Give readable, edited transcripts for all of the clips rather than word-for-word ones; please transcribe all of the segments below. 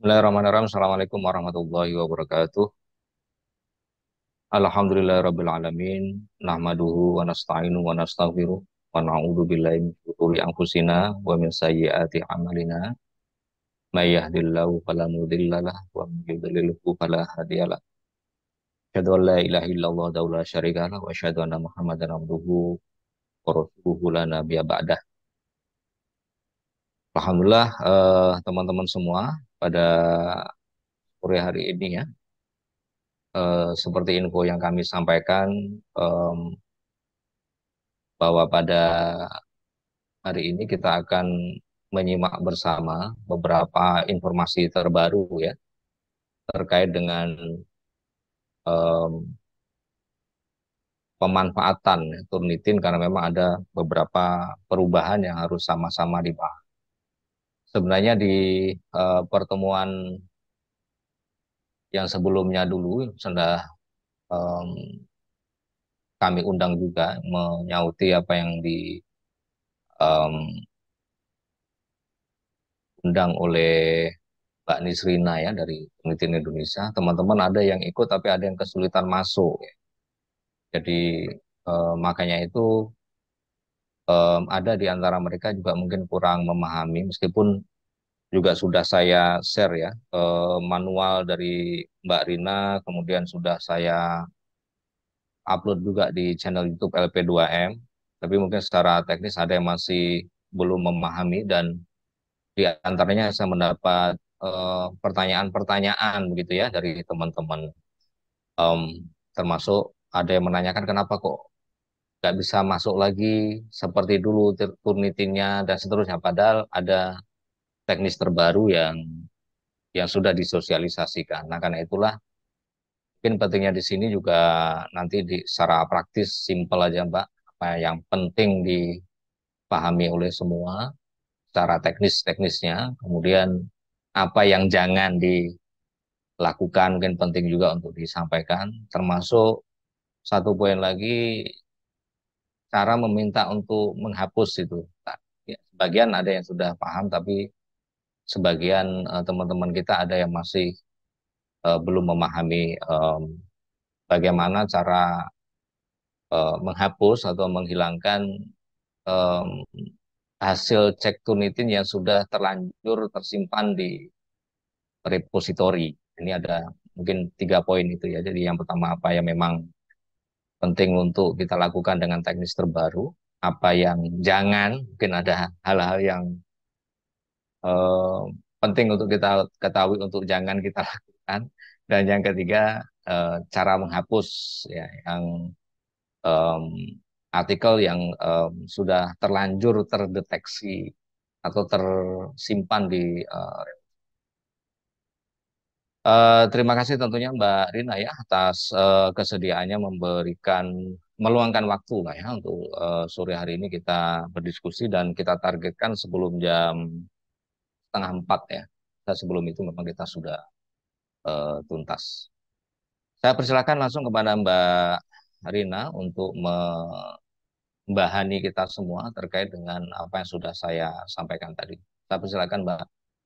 Bismillahirrahmanirrahim. Assalamualaikum warahmatullahi wabarakatuh. Alhamdulillahirabbil alamin. Nahmaduhu wa nasta'inu wa nastaghfiruh wa na'udzu billahi min shururi anfusina wa min sayyiati a'malina. May yahdihillahu fala mudhillalah wa may yudlilhu fala hadiyalah. Asyhadu an la ilaha illallah wahdahu la syarikalah wa asyhadu anna Muhammadan abduhu wa rasuluhu la nabiyya ba'dah. Alhamdulillah teman-teman semua pada sore hari ini ya, seperti info yang kami sampaikan, em, bahwa pada hari ini kita akan menyimak bersama beberapa informasi terbaru ya terkait dengan em, pemanfaatan ya, Turnitin, karena memang ada beberapa perubahan yang harus sama-sama dibahas. Sebenarnya di pertemuan yang sebelumnya dulu sudah em, kami undang juga menyauti apa yang diundang oleh Mbak Nisrina ya dari Turnitin Indonesia. Teman-teman ada yang ikut tapi ada yang kesulitan masuk ya. Jadi makanya itu ada di antara mereka juga mungkin kurang memahami, meskipun juga sudah saya share ya manual dari Mbak Rina, kemudian sudah saya upload juga di channel YouTube LP2M. Tapi mungkin secara teknis ada yang masih belum memahami, dan di antaranya saya mendapat pertanyaan-pertanyaan begitu ya dari teman-teman. Em, Termasuk ada yang menanyakan kenapa kok nggak bisa masuk lagi seperti dulu Turnitinnya dan seterusnya. Padahal ada teknis terbaru yang sudah disosialisasikan. Nah, karena itulah mungkin pentingnya di sini juga nanti secara praktis simpel aja Mbak, apa yang penting dipahami oleh semua secara teknisnya, kemudian apa yang jangan dilakukan mungkin penting juga untuk disampaikan, termasuk satu poin lagi, cara meminta untuk menghapus itu. Nah, ya, sebagian ada yang sudah paham, tapi sebagian teman-teman kita ada yang masih belum memahami bagaimana cara menghapus atau menghilangkan em, hasil cek Turnitin yang sudah terlanjur tersimpan di repositori. Ini ada mungkin 3 poin itu ya. Jadi yang pertama, apa yang memang penting untuk kita lakukan dengan teknis terbaru, apa yang jangan, mungkin ada hal-hal yang eh, penting untuk kita ketahui untuk jangan kita lakukan. Dan yang ketiga, cara menghapus ya, yang em, artikel yang sudah terlanjur terdeteksi atau tersimpan di terima kasih tentunya Mbak Rina ya atas kesediaannya meluangkan waktu lah ya untuk sore hari ini kita berdiskusi, dan kita targetkan sebelum jam setengah 4 ya. Dan sebelum itu memang kita sudah tuntas. Saya persilakan langsung kepada Mbak Rina untuk membahani kita semua terkait dengan apa yang sudah saya sampaikan tadi. Saya persilakan Mbak.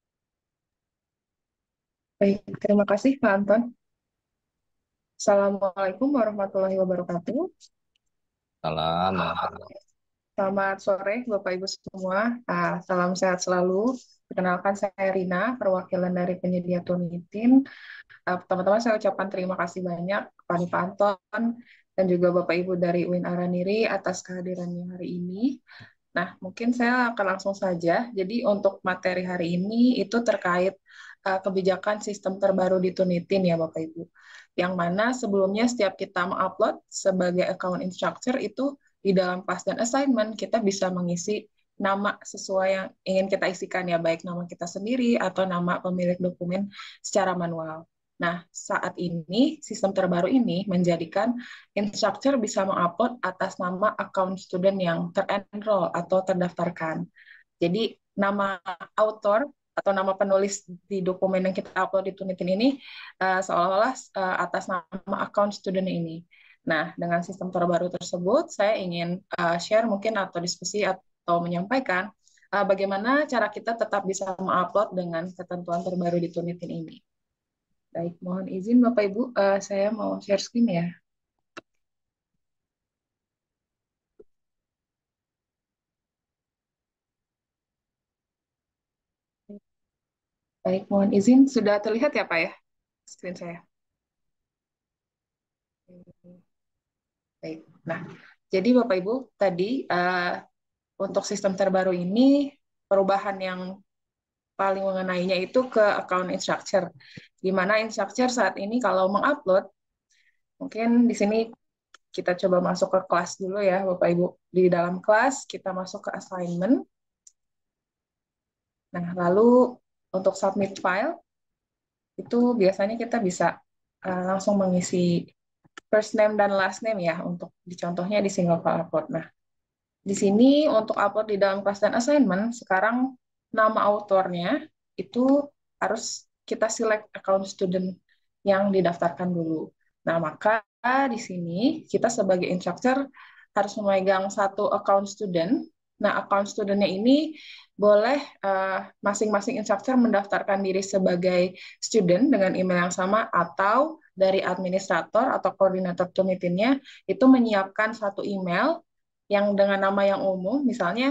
Baik, terima kasih Pak Anton. Assalamualaikum warahmatullahi wabarakatuh. Salam. Selamat sore Bapak Ibu semua. Salam sehat selalu. Perkenalkan saya Rina, perwakilan dari penyedia Turnitin. Pertama-tama saya ucapkan terima kasih banyak kepada Pak Anton dan juga Bapak Ibu dari UIN Araniri atas kehadirannya hari ini. Nah, mungkin saya akan langsung saja. Jadi untuk materi hari ini itu terkait kebijakan sistem terbaru di Turnitin ya Bapak Ibu. Yang mana sebelumnya setiap kita mengupload sebagai account instructor itu di dalam kelas dan assignment kita bisa mengisi nama sesuai yang ingin kita isikan ya, baik nama kita sendiri atau nama pemilik dokumen secara manual. Nah, saat ini sistem terbaru ini menjadikan instructor bisa mengupload atas nama account student yang terenroll atau terdaftarkan. Jadi nama author atau nama penulis di dokumen yang kita upload di Turnitin ini seolah-olah atas nama account student ini. Nah, dengan sistem terbaru tersebut, saya ingin share mungkin atau diskusi atau menyampaikan bagaimana cara kita tetap bisa mengupload dengan ketentuan terbaru di Turnitin ini. Baik, mohon izin Bapak Ibu, saya mau share screen ya. Baik, mohon izin. Sudah terlihat ya Pak ya, screen saya? Baik. Nah, jadi Bapak Ibu, tadi untuk sistem terbaru ini, perubahan yang paling mengenainya itu ke account instructor. Di mana instructor saat ini kalau mengupload, mungkin di sini kita coba masuk ke kelas dulu ya, Bapak Ibu. Di dalam kelas, kita masuk ke assignment. Nah, lalu untuk submit file, itu biasanya kita bisa langsung mengisi first name dan last name ya, untuk di contohnya di single file upload. Nah, di sini untuk upload di dalam kelas dan assignment, sekarang nama autornya itu harus kita select account student yang didaftarkan dulu. Nah, maka di sini kita sebagai instructor harus memegang satu account student. Nah, account studentnya ini boleh masing-masing instructor mendaftarkan diri sebagai student dengan email yang sama atau dari administrator atau koordinator to meetingnya itu menyiapkan satu email yang dengan nama yang umum, misalnya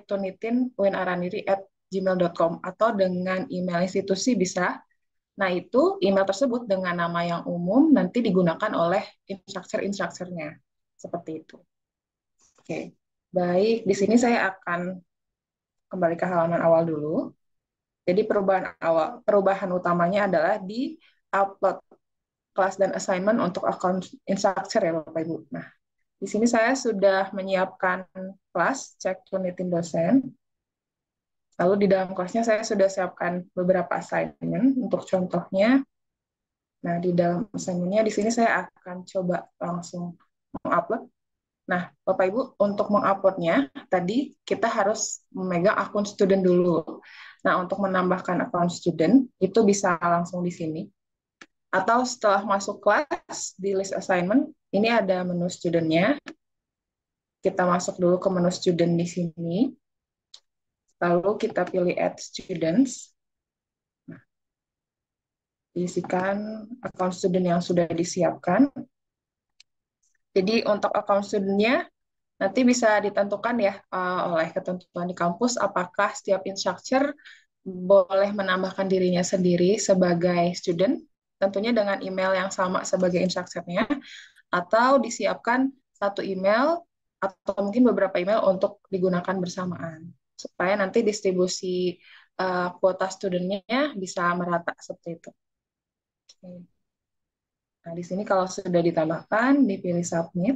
cektunitin.winarandiri@gmail.com atau dengan email institusi bisa. Nah, itu email tersebut dengan nama yang umum nanti digunakan oleh instruktur-instrukturnya. Seperti itu. Oke. Baik, di sini saya akan kembali ke halaman awal dulu. Jadi perubahan utamanya adalah di upload kelas dan assignment untuk akun instruktur ya Bapak Ibu. Nah, di sini saya sudah menyiapkan kelas cek Turnitin dosen. Lalu di dalam kelasnya saya sudah siapkan beberapa assignment untuk contohnya. Nah, di dalam assignment-nya di sini saya akan coba langsung mengupload. Nah, Bapak Ibu, untuk menguploadnya, tadi kita harus memegang akun student dulu. Nah, untuk menambahkan akun student, itu bisa langsung di sini. Atau setelah masuk kelas, di list assignment, ini ada menu student-nya. Kita masuk dulu ke menu student di sini. Lalu kita pilih add students. Nah, diisikan akun student yang sudah disiapkan. Jadi untuk akun studentnya nanti bisa ditentukan ya oleh ketentuan di kampus apakah setiap instructor boleh menambahkan dirinya sendiri sebagai student, tentunya dengan email yang sama sebagai instrukturnya, atau disiapkan satu email atau mungkin beberapa email untuk digunakan bersamaan supaya nanti distribusi kuota studentnya bisa merata seperti itu. Oke. Nah, di sini kalau sudah ditambahkan, dipilih submit.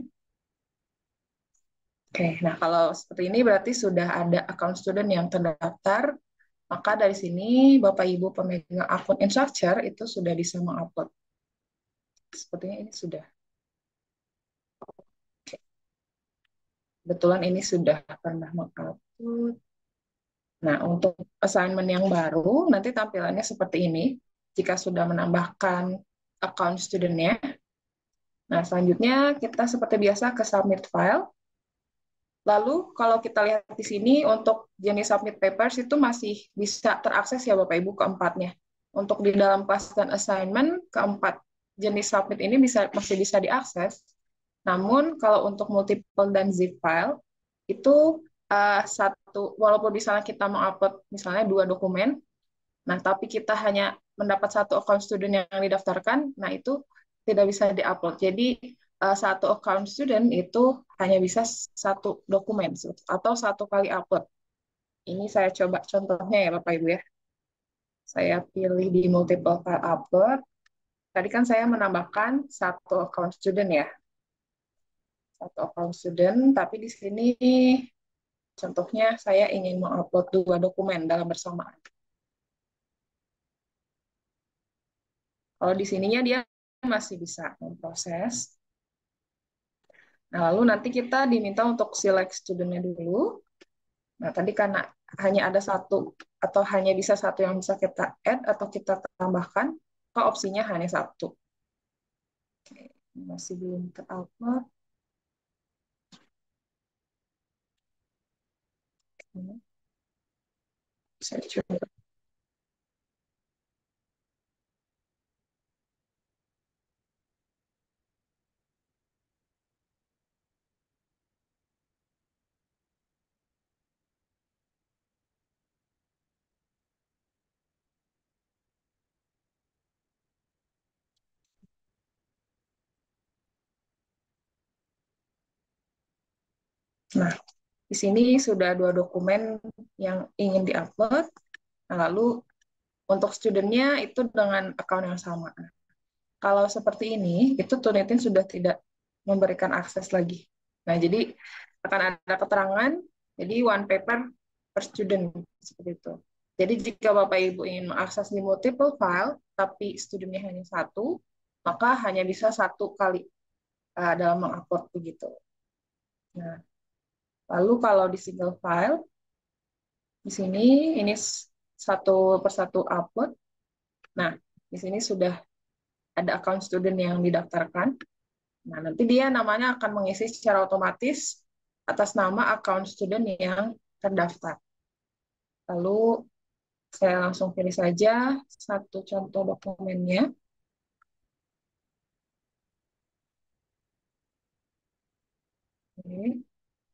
Oke, nah kalau seperti ini berarti sudah ada account student yang terdaftar, maka dari sini Bapak Ibu pemegang akun instructor itu sudah bisa mengupload. Sepertinya ini sudah. Oke. Kebetulan ini sudah pernah mengupload. Nah, untuk assignment yang baru, nanti tampilannya seperti ini. Jika sudah menambahkan account student-nya. Nah, selanjutnya kita seperti biasa ke submit file. Lalu kalau kita lihat di sini untuk jenis submit papers itu masih bisa terakses ya Bapak Ibu keempatnya. Untuk di dalam kelas dan assignment keempat jenis submit ini masih bisa diakses. Namun kalau untuk multiple dan zip file itu satu walaupun misalnya kita mengupload misalnya dua dokumen, nah tapi kita hanya mendapat satu account student yang didaftarkan, nah itu tidak bisa diupload. Jadi satu account student itu hanya bisa satu dokumen atau satu kali upload. Ini saya coba contohnya ya Bapak Ibu ya. Saya pilih di multiple file upload. Tadi kan saya menambahkan satu account student ya. Satu account student, tapi di sini contohnya saya ingin mengupload dua dokumen dalam bersamaan. Kalau di sininya dia masih bisa memproses. Nah, lalu nanti kita diminta untuk select student-nya dulu. Nah, tadi karena hanya ada satu atau hanya bisa satu yang bisa kita add atau kita tambahkan, maka opsinya hanya satu. Oke, masih belum terupload. Saya coba. Nah, di sini sudah dua dokumen yang ingin diupload. Nah, lalu untuk studentnya itu dengan akun yang sama. Kalau seperti ini, itu Turnitin sudah tidak memberikan akses lagi. Nah, jadi akan ada keterangan, jadi one paper per student, seperti itu. Jadi jika Bapak Ibu ingin mengakses di multiple file, tapi studentnya hanya satu, maka hanya bisa satu kali dalam mengupload begitu. Nah, lalu kalau di single file, di sini ini satu persatu upload. Nah, di sini sudah ada akun student yang didaftarkan. Nah, nanti dia namanya akan mengisi secara otomatis atas nama akun student yang terdaftar. Lalu saya langsung pilih saja satu contoh dokumennya. Oke.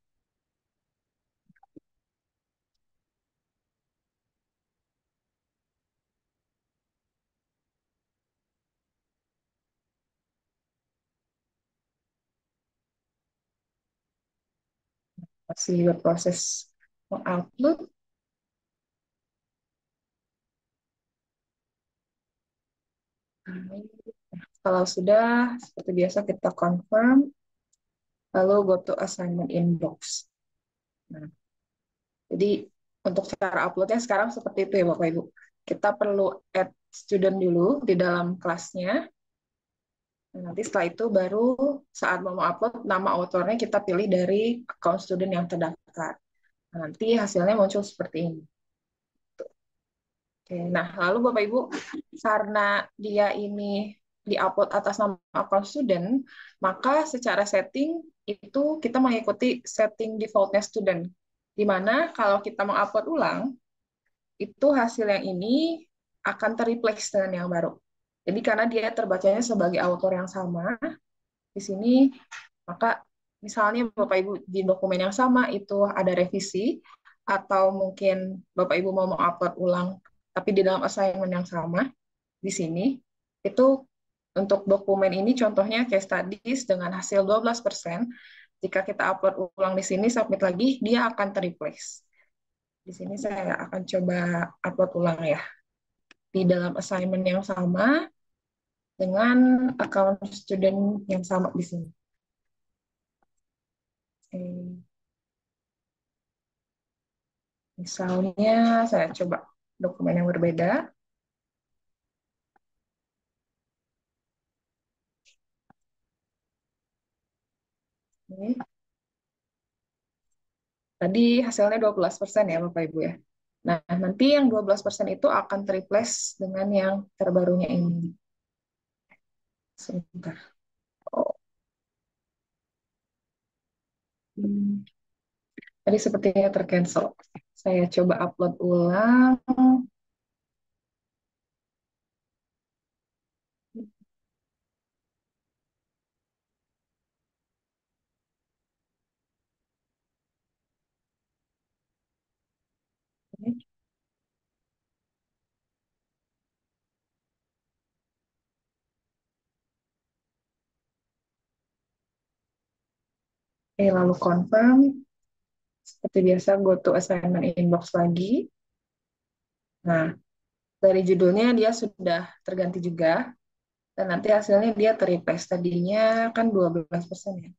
Masih berproses mengupload. Kalau sudah, seperti biasa kita confirm, lalu go to assignment inbox. Nah, jadi untuk cara uploadnya sekarang seperti itu ya Bapak Ibu. Kita perlu add student dulu di dalam kelasnya. Nah, nanti setelah itu baru saat mau upload nama autornya kita pilih dari account student yang terdaftar. Nah, nanti hasilnya muncul seperti ini. Oke, nah lalu Bapak Ibu, karena dia ini diupload atas nama account student, maka secara setting itu kita mengikuti setting defaultnya student. Di mana kalau kita mengupload ulang, itu hasil yang ini akan terreplace dengan yang baru. Jadi karena dia terbacanya sebagai autor yang sama, di sini maka misalnya Bapak Ibu di dokumen yang sama itu ada revisi atau mungkin Bapak Ibu mau mengupload ulang tapi di dalam assignment yang sama di sini itu untuk dokumen ini contohnya case studies dengan hasil 12%, jika kita upload ulang di sini submit lagi dia akan terreplace. Di sini saya akan coba upload ulang ya di dalam assignment yang sama dengan account student yang sama di sini. Oke. Misalnya saya coba dokumen yang berbeda. Oke. Tadi hasilnya 12% ya Bapak Ibu ya. Nah, nanti yang 12% itu akan terreplace dengan yang terbarunya ini. Sebentar. Oh. Tadi sepertinya tercancel. Saya coba upload ulang. Oke, lalu confirm. Seperti biasa, go to assignment inbox lagi. Nah, dari judulnya dia sudah terganti juga. Dan nanti hasilnya dia terreplace. Tadinya kan 12% ya.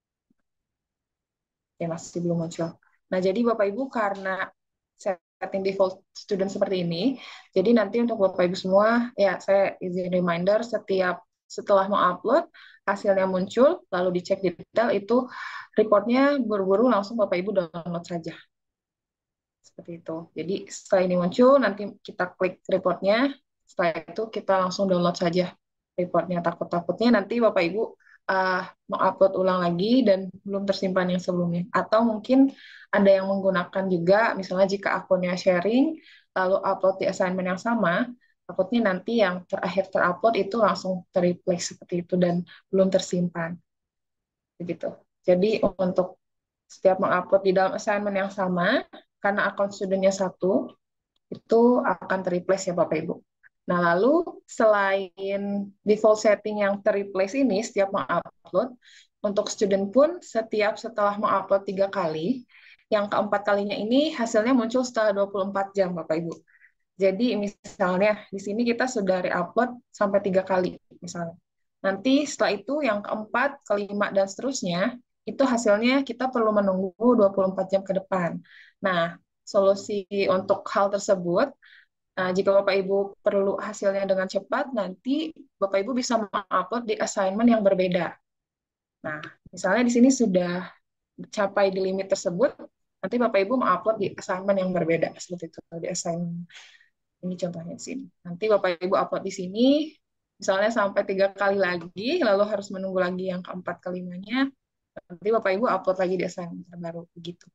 Ya, masih belum muncul. Nah, jadi Bapak Ibu karena setting default student seperti ini, jadi nanti untuk Bapak Ibu semua, ya saya izin reminder setiap setelah mengupload, hasilnya muncul, lalu dicek detail, itu reportnya buru-buru langsung Bapak Ibu download saja. Seperti itu. Jadi setelah ini muncul, nanti kita klik reportnya, setelah itu kita langsung download saja reportnya. Takut-takutnya nanti Bapak Ibu mengupload ulang lagi dan belum tersimpan yang sebelumnya. Atau mungkin ada yang menggunakan juga, misalnya jika akunnya sharing, lalu upload di assignment yang sama, takutnya nanti yang terakhir terupload itu langsung terreplace seperti itu dan belum tersimpan. Begitu. Jadi untuk setiap mengupload di dalam assignment yang sama, karena akun studentnya satu, itu akan terreplace ya Bapak Ibu. Nah, lalu selain default setting yang terreplace ini setiap mengupload, untuk student pun setiap setelah mengupload 3 kali, yang keempat kalinya ini hasilnya muncul setelah 24 jam Bapak Ibu. Jadi misalnya di sini kita sudah re-upload sampai 3 kali misalnya. Nanti setelah itu yang keempat, kelima, dan seterusnya, itu hasilnya kita perlu menunggu 24 jam ke depan. Nah, solusi untuk hal tersebut, jika Bapak Ibu perlu hasilnya dengan cepat, nanti Bapak Ibu bisa mengupload di assignment yang berbeda. Nah, misalnya di sini sudah capai di limit tersebut, nanti Bapak Ibu mengupload di assignment yang berbeda, seperti itu, di assignment. Ini contohnya di sini. Nanti Bapak Ibu upload di sini, misalnya sampai 3 kali lagi, lalu harus menunggu lagi yang keempat kelimanya, nanti Bapak Ibu upload lagi di assignment terbaru, begitu.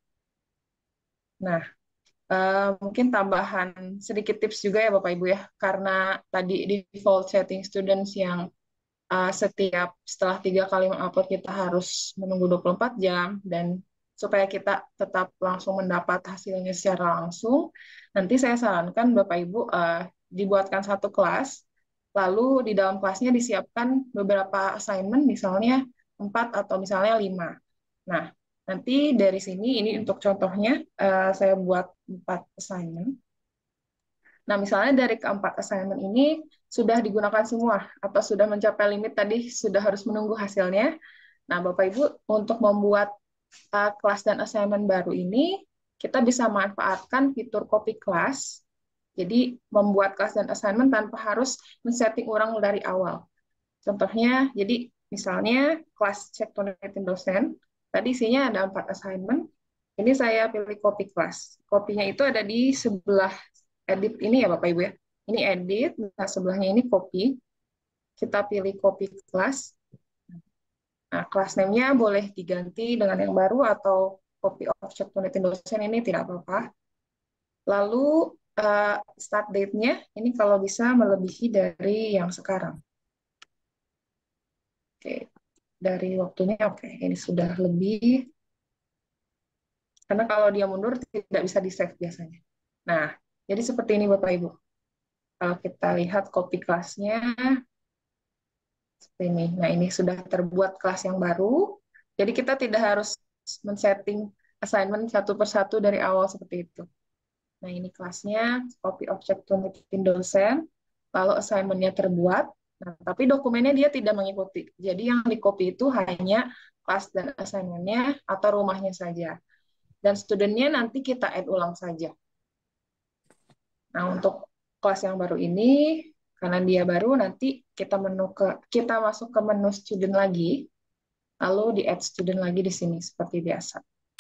Nah, mungkin tambahan sedikit tips juga ya Bapak Ibu ya, karena tadi di default setting students yang setiap setelah 3 kali mengupload kita harus menunggu 24 jam, dan supaya kita tetap langsung mendapat hasilnya secara langsung, nanti saya sarankan Bapak Ibu dibuatkan satu kelas, lalu di dalam kelasnya disiapkan beberapa assignment, misalnya 4 atau misalnya 5. Nah, nanti dari sini, ini untuk contohnya, saya buat 4 assignment. Nah, misalnya dari keempat assignment ini sudah digunakan semua, atau sudah mencapai limit tadi, sudah harus menunggu hasilnya. Nah, Bapak Ibu, untuk membuat kelas dan assignment baru ini, kita bisa manfaatkan fitur copy class. Jadi, membuat kelas dan assignment tanpa harus men-setting ulang dari awal. Contohnya, jadi misalnya kelas cek tonetin dosen, tadi isinya ada 4 assignment, ini saya pilih copy class. Kopinya itu ada di sebelah edit ini ya Bapak Ibu ya. Ini edit, nah sebelahnya ini copy. Kita pilih copy class. Nah, class name-nya boleh diganti dengan yang baru atau copy object tonetin dosen, ini tidak apa-apa. Lalu start date-nya, ini kalau bisa melebihi dari yang sekarang. Oke, dari waktunya oke, ini sudah lebih. Karena kalau dia mundur tidak bisa di-save biasanya. Nah, jadi seperti ini Bapak Ibu. Kalau kita lihat copy kelasnya, seperti ini. Nah, ini sudah terbuat kelas yang baru. Jadi kita tidak harus men-setting assignment satu persatu dari awal seperti itu. Nah, ini kelasnya, copy object to dosen, lalu assignment-nya terbuat, nah, tapi dokumennya dia tidak mengikuti. Jadi yang di-copy itu hanya kelas dan assignment-nya atau rumahnya saja. Dan student-nya nanti kita add ulang saja. Nah, untuk kelas yang baru ini, karena dia baru, nanti kita masuk ke menu student lagi, lalu di add student lagi di sini seperti biasa.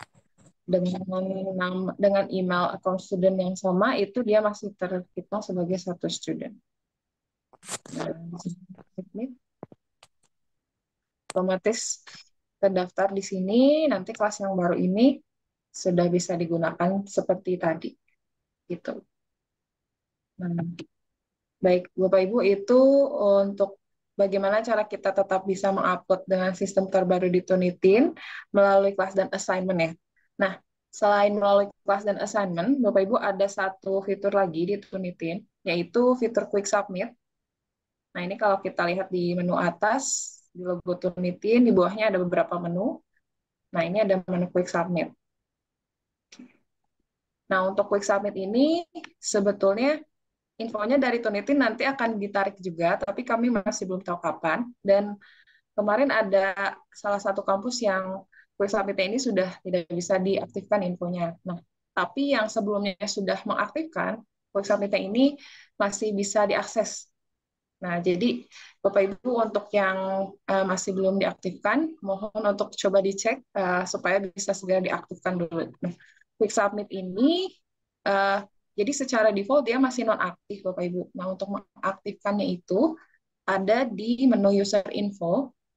Dengan email account student yang sama, itu dia masih terhitung sebagai satu student. Nah, otomatis terdaftar di sini, nanti kelas yang baru ini sudah bisa digunakan seperti tadi. Gitu. Nah, baik, Bapak Ibu, itu untuk bagaimana cara kita tetap bisa mengupload dengan sistem terbaru di Turnitin melalui kelas dan assignment ya. Nah, selain melalui kelas dan assignment, Bapak Ibu ada satu fitur lagi di Turnitin, yaitu fitur Quick Submit. Nah, ini kalau kita lihat di menu atas, di logo Turnitin, di bawahnya ada beberapa menu. Nah, ini ada menu Quick Submit. Nah, untuk Quick Submit ini sebetulnya infonya dari Turnitin nanti akan ditarik juga, tapi kami masih belum tahu kapan. Dan kemarin ada salah satu kampus yang Quick Submit ini sudah tidak bisa diaktifkan infonya. Nah, tapi yang sebelumnya sudah mengaktifkan, Quick Submit ini masih bisa diakses. Nah, jadi Bapak Ibu untuk yang masih belum diaktifkan, mohon untuk coba dicek supaya bisa segera diaktifkan dulu. Nah, Quick Submit ini jadi secara default dia masih nonaktif Bapak Ibu. Nah, untuk mengaktifkannya itu ada di menu user info.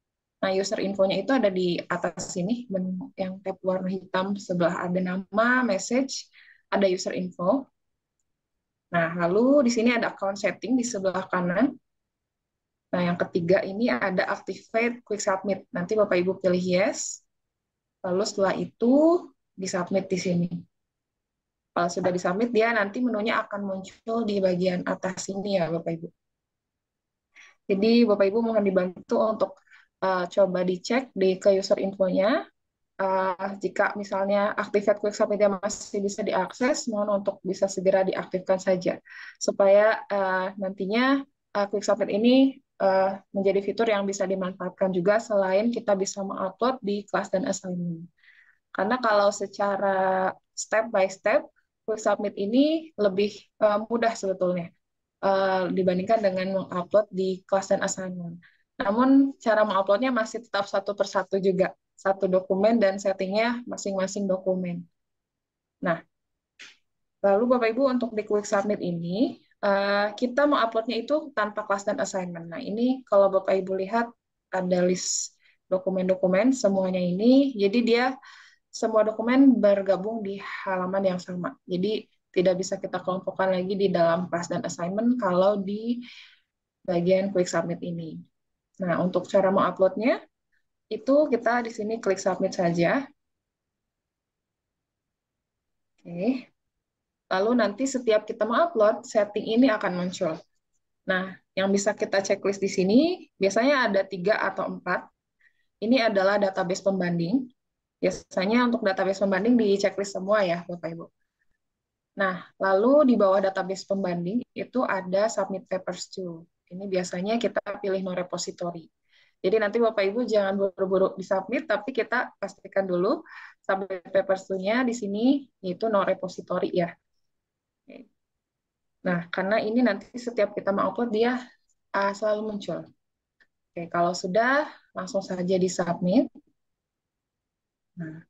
Nah, user infonya itu ada di atas sini, yang tab warna hitam sebelah ada nama, message, ada user info. Nah, lalu di sini ada account setting di sebelah kanan. Nah, yang ketiga ini ada activate quick submit. Nanti Bapak Ibu pilih yes. Lalu setelah itu disubmit di sini. Kalau sudah disubmit, dia nanti menunya akan muncul di bagian atas sini ya, Bapak Ibu. Jadi Bapak Ibu mohon dibantu untuk coba dicek ke user infonya. Jika misalnya activate quick submit masih bisa diakses, mohon untuk bisa segera diaktifkan saja supaya nantinya quick submit ini menjadi fitur yang bisa dimanfaatkan juga selain kita bisa mengupload di kelas dan assignment. Karena kalau secara step by step, quick submit ini lebih mudah sebetulnya dibandingkan dengan mengupload di kelas dan assignment. Namun cara menguploadnya masih tetap satu persatu juga, satu dokumen dan settingnya masing-masing dokumen. Nah, lalu Bapak Ibu untuk di quick submit ini, kita menguploadnya itu tanpa kelas dan assignment. Nah, ini kalau Bapak Ibu lihat ada list dokumen-dokumen semuanya ini, jadi dia semua dokumen bergabung di halaman yang sama. Jadi tidak bisa kita kelompokkan lagi di dalam kelas dan assignment kalau di bagian quick submit ini. Nah, untuk cara menguploadnya, itu kita di sini klik submit saja. Oke. Lalu nanti setiap kita mengupload, setting ini akan muncul. Nah, yang bisa kita checklist di sini, biasanya ada 3 atau 4. Ini adalah database pembanding. Biasanya untuk database pembanding di checklist semua ya, Bapak Ibu. Nah, lalu di bawah database pembanding itu ada submit papers to. Ini biasanya kita pilih no repository. Jadi nanti Bapak Ibu jangan buru-buru disubmit, tapi kita pastikan dulu submit papers to-nya di sini itu no repository ya. Nah, karena ini nanti setiap kita mau upload dia selalu muncul. Oke, kalau sudah langsung saja disubmit. Nah,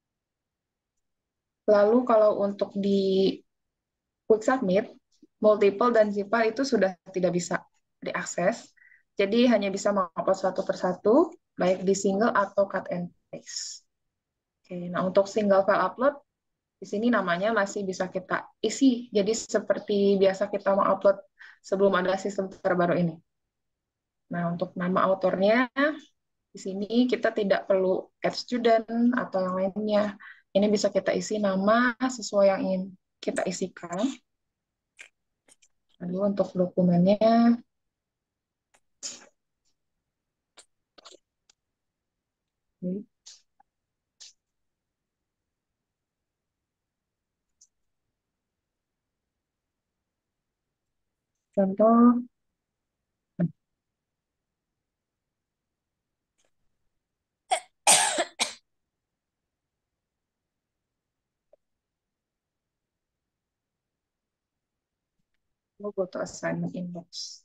lalu kalau untuk di quick submit, multiple dan zip file itu sudah tidak bisa diakses. Jadi hanya bisa mengupload satu persatu, baik di single atau cut and paste. Oke, nah untuk single file upload, di sini namanya masih bisa kita isi. Jadi seperti biasa kita mengupload sebelum ada sistem terbaru ini. Nah, untuk nama autornya, di sini kita tidak perlu add student atau yang lainnya. Ini bisa kita isi nama sesuai yang ingin kita isikan. Lalu untuk dokumennya, contoh, go to assignment inbox.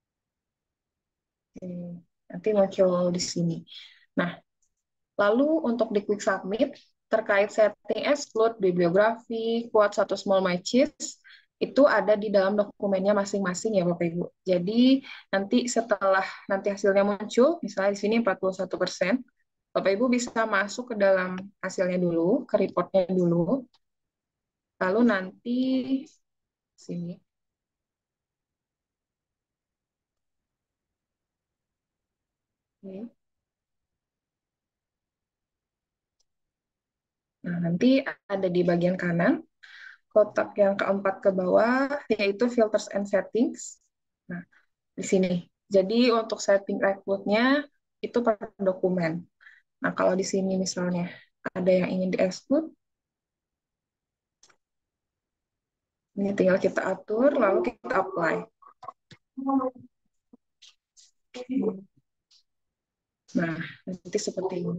Oke, nanti muncul di sini. Nah, lalu untuk di quick submit, terkait setting exclude, bibliografi, quotes atau small matches, itu ada di dalam dokumennya masing-masing ya Bapak Ibu. Jadi nanti setelah nanti hasilnya muncul, misalnya di sini 41%, Bapak Ibu bisa masuk ke dalam hasilnya dulu, ke reportnya dulu, lalu nanti sini. Oke. Nah, nanti ada di bagian kanan, kotak yang keempat ke bawah, yaitu filters and settings. Nah, di sini. Jadi untuk setting rekrutnya itu per dokumen. Nah, kalau di sini misalnya ada yang ingin di-exclude, ini tinggal kita atur, lalu kita apply. Nah, nanti seperti ini.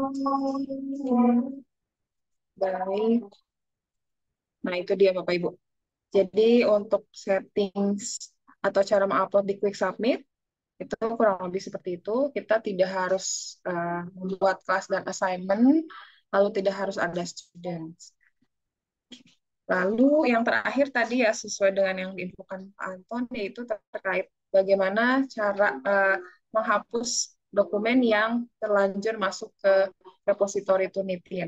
Baik. Nah, itu dia Bapak Ibu. Jadi untuk settings atau cara mengupload di Quick Submit, itu kurang lebih seperti itu. Kita tidak harus membuat kelas dan assignment, lalu tidak harus ada students. Lalu yang terakhir tadi ya sesuai dengan yang diinfokan Pak Anton, yaitu terkait bagaimana cara menghapus dokumen yang terlanjur masuk ke repositori Turnitin.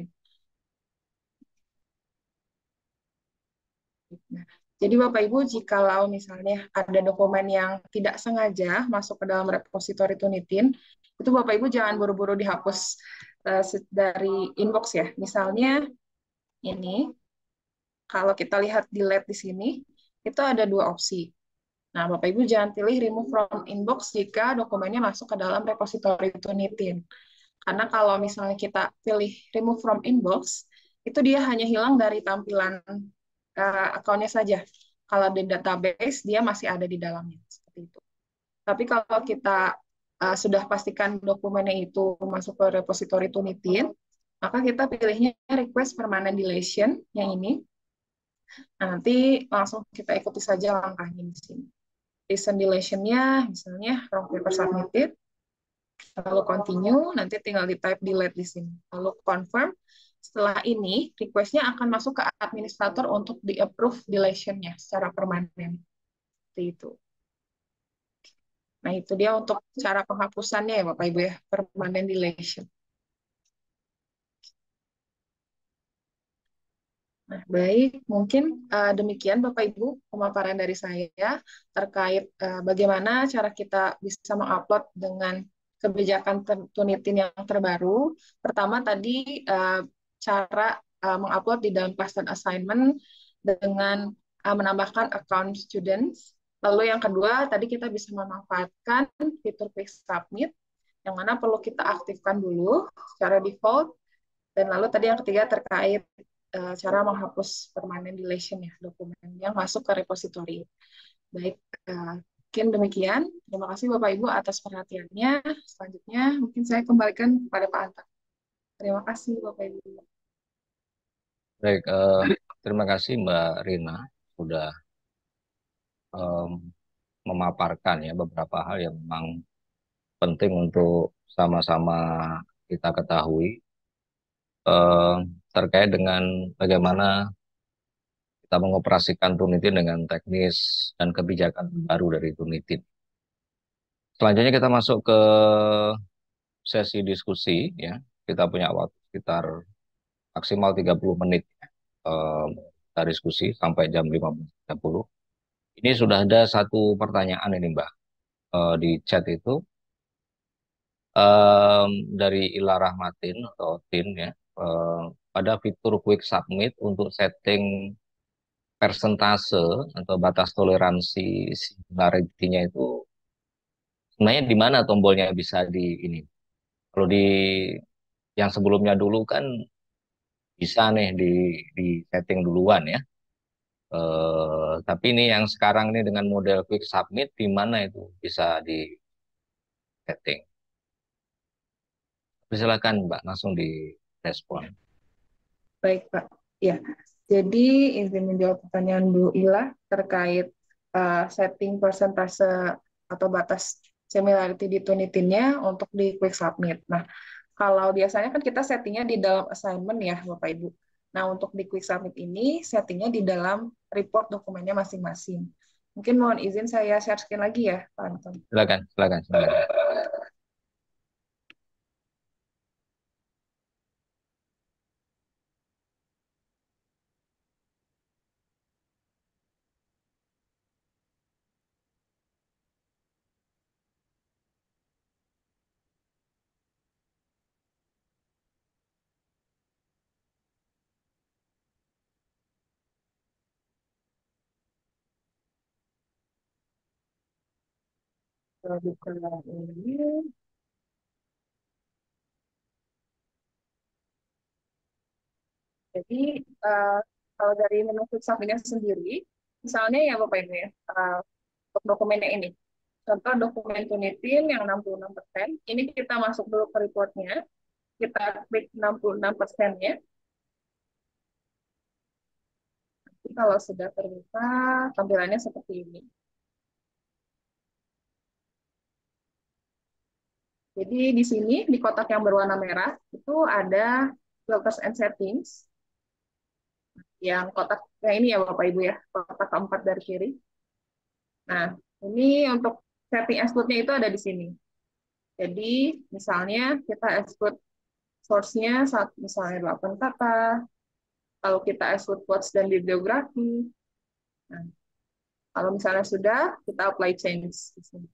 Nah, jadi Bapak Ibu, jikalau misalnya ada dokumen yang tidak sengaja masuk ke dalam repositori Turnitin, itu Bapak Ibu jangan buru-buru dihapus dari inbox ya. Misalnya ini, kalau kita lihat delete di sini, itu ada dua opsi. Nah, Bapak Ibu jangan pilih remove from inbox jika dokumennya masuk ke dalam repositori Turnitin. Karena kalau misalnya kita pilih remove from inbox, itu dia hanya hilang dari tampilan akunnya saja. Kalau di database, dia masih ada di dalamnya. Seperti itu. Tapi kalau kita sudah pastikan dokumennya itu masuk ke repositori Turnitin, maka kita pilihnya request permanent deletion yang ini. Nah, nanti langsung kita ikuti saja langkahnya di sini. Recent deletion-nya, misalnya wrong paper submitted, lalu continue, nanti tinggal di type delete di sini. Lalu confirm, setelah ini request-nya akan masuk ke administrator untuk di-approve deletion-nya secara permanen. Seperti itu. Nah, itu dia untuk cara penghapusannya ya Bapak Ibu ya, permanent deletion. Nah, baik, mungkin demikian Bapak Ibu pemaparan dari saya terkait bagaimana cara kita bisa mengupload dengan kebijakan Turnitin yang terbaru. Pertama tadi cara mengupload di dalam class dan assignment dengan menambahkan account students. Lalu yang kedua, tadi kita bisa memanfaatkan fitur Quick Submit, yang mana perlu kita aktifkan dulu secara default. Dan lalu tadi yang ketiga terkait cara menghapus permanent deletion ya, dokumen yang masuk ke repositori. Baik, mungkin demikian. Terima kasih Bapak Ibu atas perhatiannya. Selanjutnya mungkin saya kembalikan kepada Pak Anta. Terima kasih Bapak Ibu. Baik, terima kasih Mbak Rina sudah em, memaparkan ya beberapa hal yang memang penting untuk sama-sama kita ketahui eh, terkait dengan bagaimana kita mengoperasikan Turnitin dengan teknis dan kebijakan baru dari Turnitin. Selanjutnya kita masuk ke sesi diskusi ya. Kita punya waktu sekitar maksimal 30 menit ya. Kita diskusi sampai jam 15.30. Ini sudah ada satu pertanyaan ini Mbak di chat itu dari Ila Rahmatin atau Tin ya. Pada fitur Quick Submit untuk setting persentase atau batas toleransi singularity-nya itu sebenarnya di mana tombolnya bisa di ini. Kalau di yang sebelumnya dulu kan bisa nih di setting duluan ya. Tapi ini yang sekarang ini dengan model quick submit di mana itu bisa di setting. Silakan Mbak langsung direspon. Baik Pak. Ya, jadi izin menjawab pertanyaan Bu Ila terkait setting persentase atau batas similarity di Turnitinnya untuk di quick submit. Nah, kalau biasanya kan kita settingnya di dalam assignment ya, Bapak Ibu. Nah, untuk di Quick Submit ini, settingnya di dalam report dokumennya masing-masing. Mungkin mohon izin saya share screen lagi ya, Pak Anton. Silakan, silakan, silakan. Kalau buka ini, jadi eh, kalau dari menu Quick Submit sendiri, misalnya ya Bapak Ibu ya, untuk dokumennya ini. Contoh dokumen Tunitin yang 66%, ini kita masuk dulu ke reportnya, kita klik 66%-nya. Kalau sudah terbuka, tampilannya seperti ini. Jadi di sini, di kotak yang berwarna merah, itu ada filters and settings. Yang kotak yang ini ya Bapak Ibu ya, kotak keempat dari kiri. Nah, ini untuk setting exclude-nya itu ada di sini. Jadi misalnya kita exclude source-nya misalnya 8 kata, kalau kita exclude quotes dan bibliografi. Nah, kalau misalnya sudah, kita apply change di sini.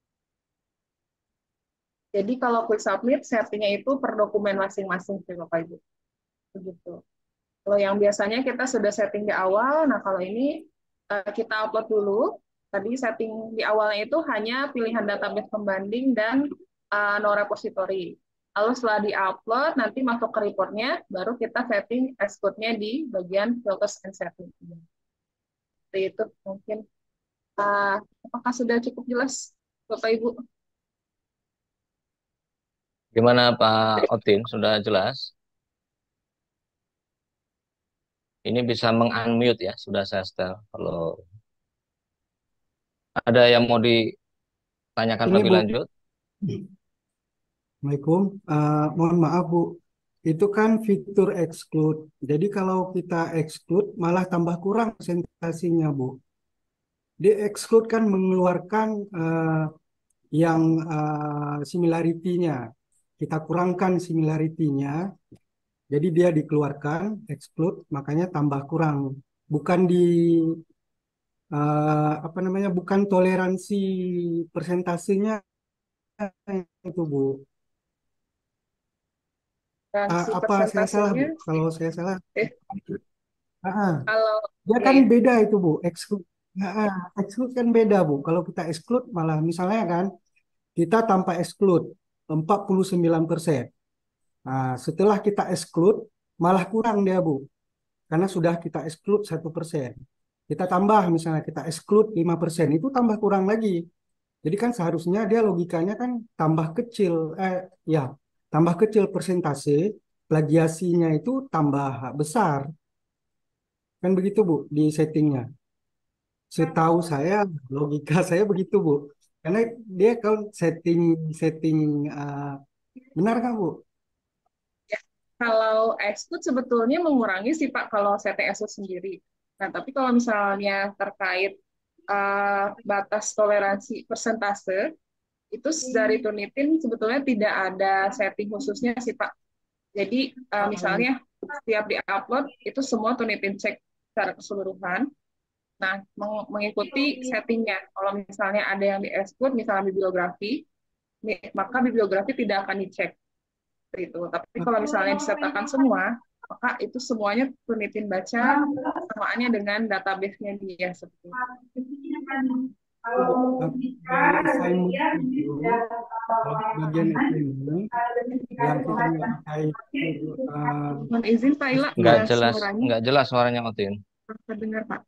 Jadi kalau quick submit, settingnya itu per dokumen masing-masing, Bapak Ibu. Begitu. Kalau yang biasanya kita sudah setting di awal, nah kalau ini kita upload dulu. Tadi setting di awalnya itu hanya pilihan database pembanding dan no repository. Lalu setelah di-upload, nanti masuk ke reportnya, baru kita setting exclude-nya di bagian filters and setting. Seperti itu mungkin. Apakah sudah cukup jelas, Bapak Ibu? Gimana Pak Otin? Sudah jelas? Ini bisa meng-unmute ya, sudah saya setel. Kalau ada yang mau ditanyakan Ini lebih Bu, lanjut, Assalamualaikum. Mohon maaf Bu, itu kan fitur exclude. Jadi kalau kita exclude malah tambah kurang presentasinya Bu. Di exclude kan mengeluarkan yang similarity-nya. Kita kurangkan similarity-nya, jadi dia dikeluarkan, exclude, makanya tambah kurang. Bukan di apa namanya? Bukan toleransi persentasenya itu Bu. Dan si Apa saya salah Bu? persentasenya, Kalau saya salah, eh, ah, kalau dia ya, kan ya. beda itu Bu. Exclude, exclude kan beda Bu. Kalau kita exclude malah misalnya kan kita tanpa exclude 49%. Nah, setelah kita exclude malah kurang dia Bu. Karena sudah kita exclude 1%. Kita tambah misalnya kita exclude 5%, itu tambah kurang lagi. Jadi kan seharusnya dia logikanya kan tambah kecil, ya tambah kecil persentase, plagiasinya itu tambah besar. Kan begitu Bu di settingnya. Setahu saya, logika saya begitu Bu. Karena dia kalau setting setting uh, benar kan Bu? Ya, kalau exclude sebetulnya mengurangi sih Pak kalau setting exclude sendiri. Nah, tapi kalau misalnya terkait batas toleransi persentase, itu dari Turnitin sebetulnya tidak ada setting khususnya sih Pak. Jadi misalnya setiap di-upload itu semua Turnitin cek secara keseluruhan. Nah, mengikuti settingnya. Kalau misalnya ada yang di-exclude, misalnya bibliografi, maka bibliografi tidak akan dicek itu. Tapi kalau misalnya disertakan semua, maka itu semuanya Turnitin baca samaannya dengan database-nya dia seperti itu. Dari assignment itu, kalau di bagian assignment yang kita nggak pakai Mohon izin Pak Ila, nggak jelas, suaranya nggak jelas suaranya Otin. terdengar Pak.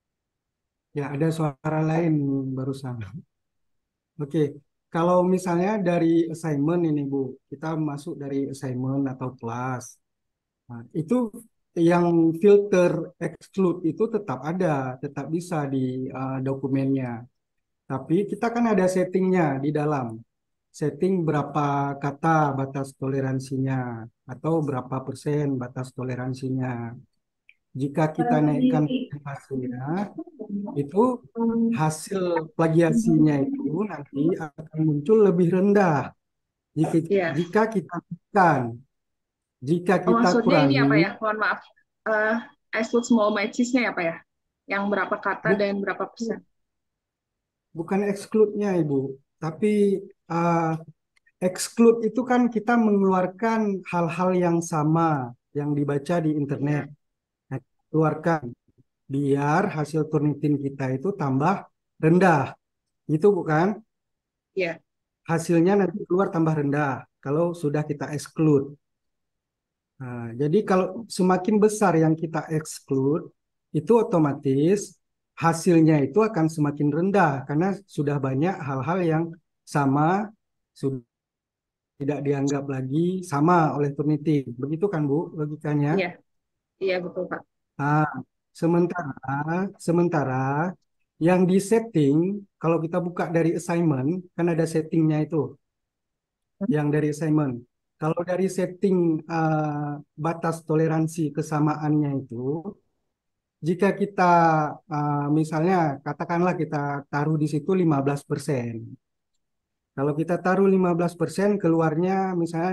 ya ada suara lain barusan. Oke, kalau misalnya dari assignment ini Bu, kita masuk dari assignment atau kelas. Nah, itu yang filter exclude itu tetap ada, tetap bisa di dokumennya. Tapi kita kan ada settingnya di dalam. Setting berapa kata batas toleransinya atau berapa persen batas toleransinya. Jika kita naikkan hasilnya, itu hasil plagiasinya itu nanti akan muncul lebih rendah. Jika, Iya. jika kita tekan, jika Oh, kita maksudnya ini kurangi, apa ya? Mohon maaf. Eh exclude small matches-nya ya Pak ya? Yang berapa kata bu- dan berapa persen? bukan exclude-nya Ibu, tapi uh, exclude itu kan kita mengeluarkan hal-hal yang sama yang dibaca di internet. Iya. Nah, keluarkan biar hasil Turnitin kita itu tambah rendah. Itu bukan Iya. hasilnya nanti keluar tambah rendah kalau sudah kita exclude. Nah, jadi kalau semakin besar yang kita exclude, itu otomatis hasilnya itu akan semakin rendah karena sudah banyak hal-hal yang sama, sudah tidak dianggap lagi sama oleh Turnitin. Begitu kan Bu logikanya? Iya. Iya betul Pak. Nah, sementara sementara yang di setting kalau kita buka dari assignment kan ada settingnya itu yang dari assignment. Kalau dari setting batas toleransi kesamaannya itu, jika kita misalnya katakanlah kita taruh di situ 15%. Kalau kita taruh 15%, keluarnya misalnya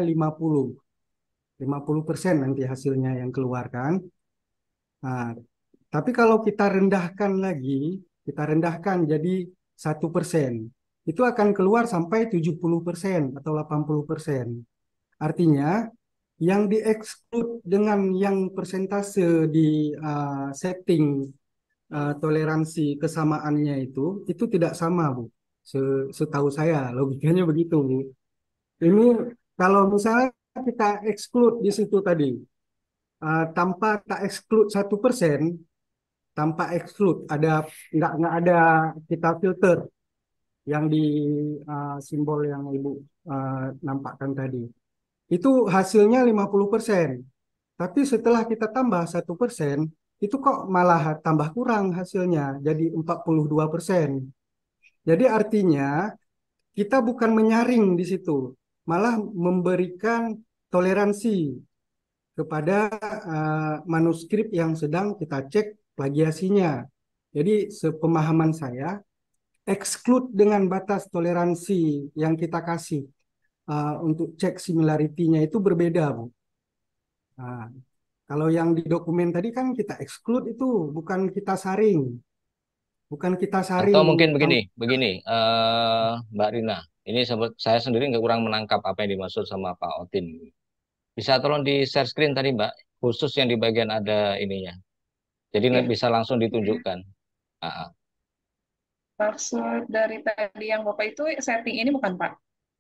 50% nanti hasilnya yang keluar kan. Nah, tapi kalau kita rendahkan lagi, kita rendahkan jadi 1%, itu akan keluar sampai 70% atau 80%. Artinya, yang dieksklud dengan yang persentase di setting toleransi kesamaannya itu tidak sama, Bu. Setahu saya, logikanya begitu, Bu. Ini kalau misalnya kita exclude di situ tadi, tanpa tak exclude 1%, tanpa exclude nggak ada kita filter yang di simbol yang Ibu nampakkan tadi. Itu hasilnya 50%. Tapi setelah kita tambah 1%, itu kok malah tambah kurang hasilnya, jadi 42%. Jadi artinya kita bukan menyaring di situ, malah memberikan toleransi kepada manuskrip yang sedang kita cek plagiasinya. Jadi sepemahaman saya, exclude dengan batas toleransi yang kita kasih untuk cek similarity-nya itu berbeda, Bu. Nah, kalau yang di dokumen tadi kan kita exclude itu, bukan kita saring. Bukan kita Atau saring. mungkin begini, Mbak Rina, ini saya sendiri nggak kurang menangkap apa yang dimaksud sama Pak Otin. Bisa tolong di share screen tadi Mbak, khusus yang di bagian ada ininya. Jadi Ya, bisa langsung ditunjukkan. Ah, ah. maksud dari tadi yang Bapak itu setting ini bukan, Pak?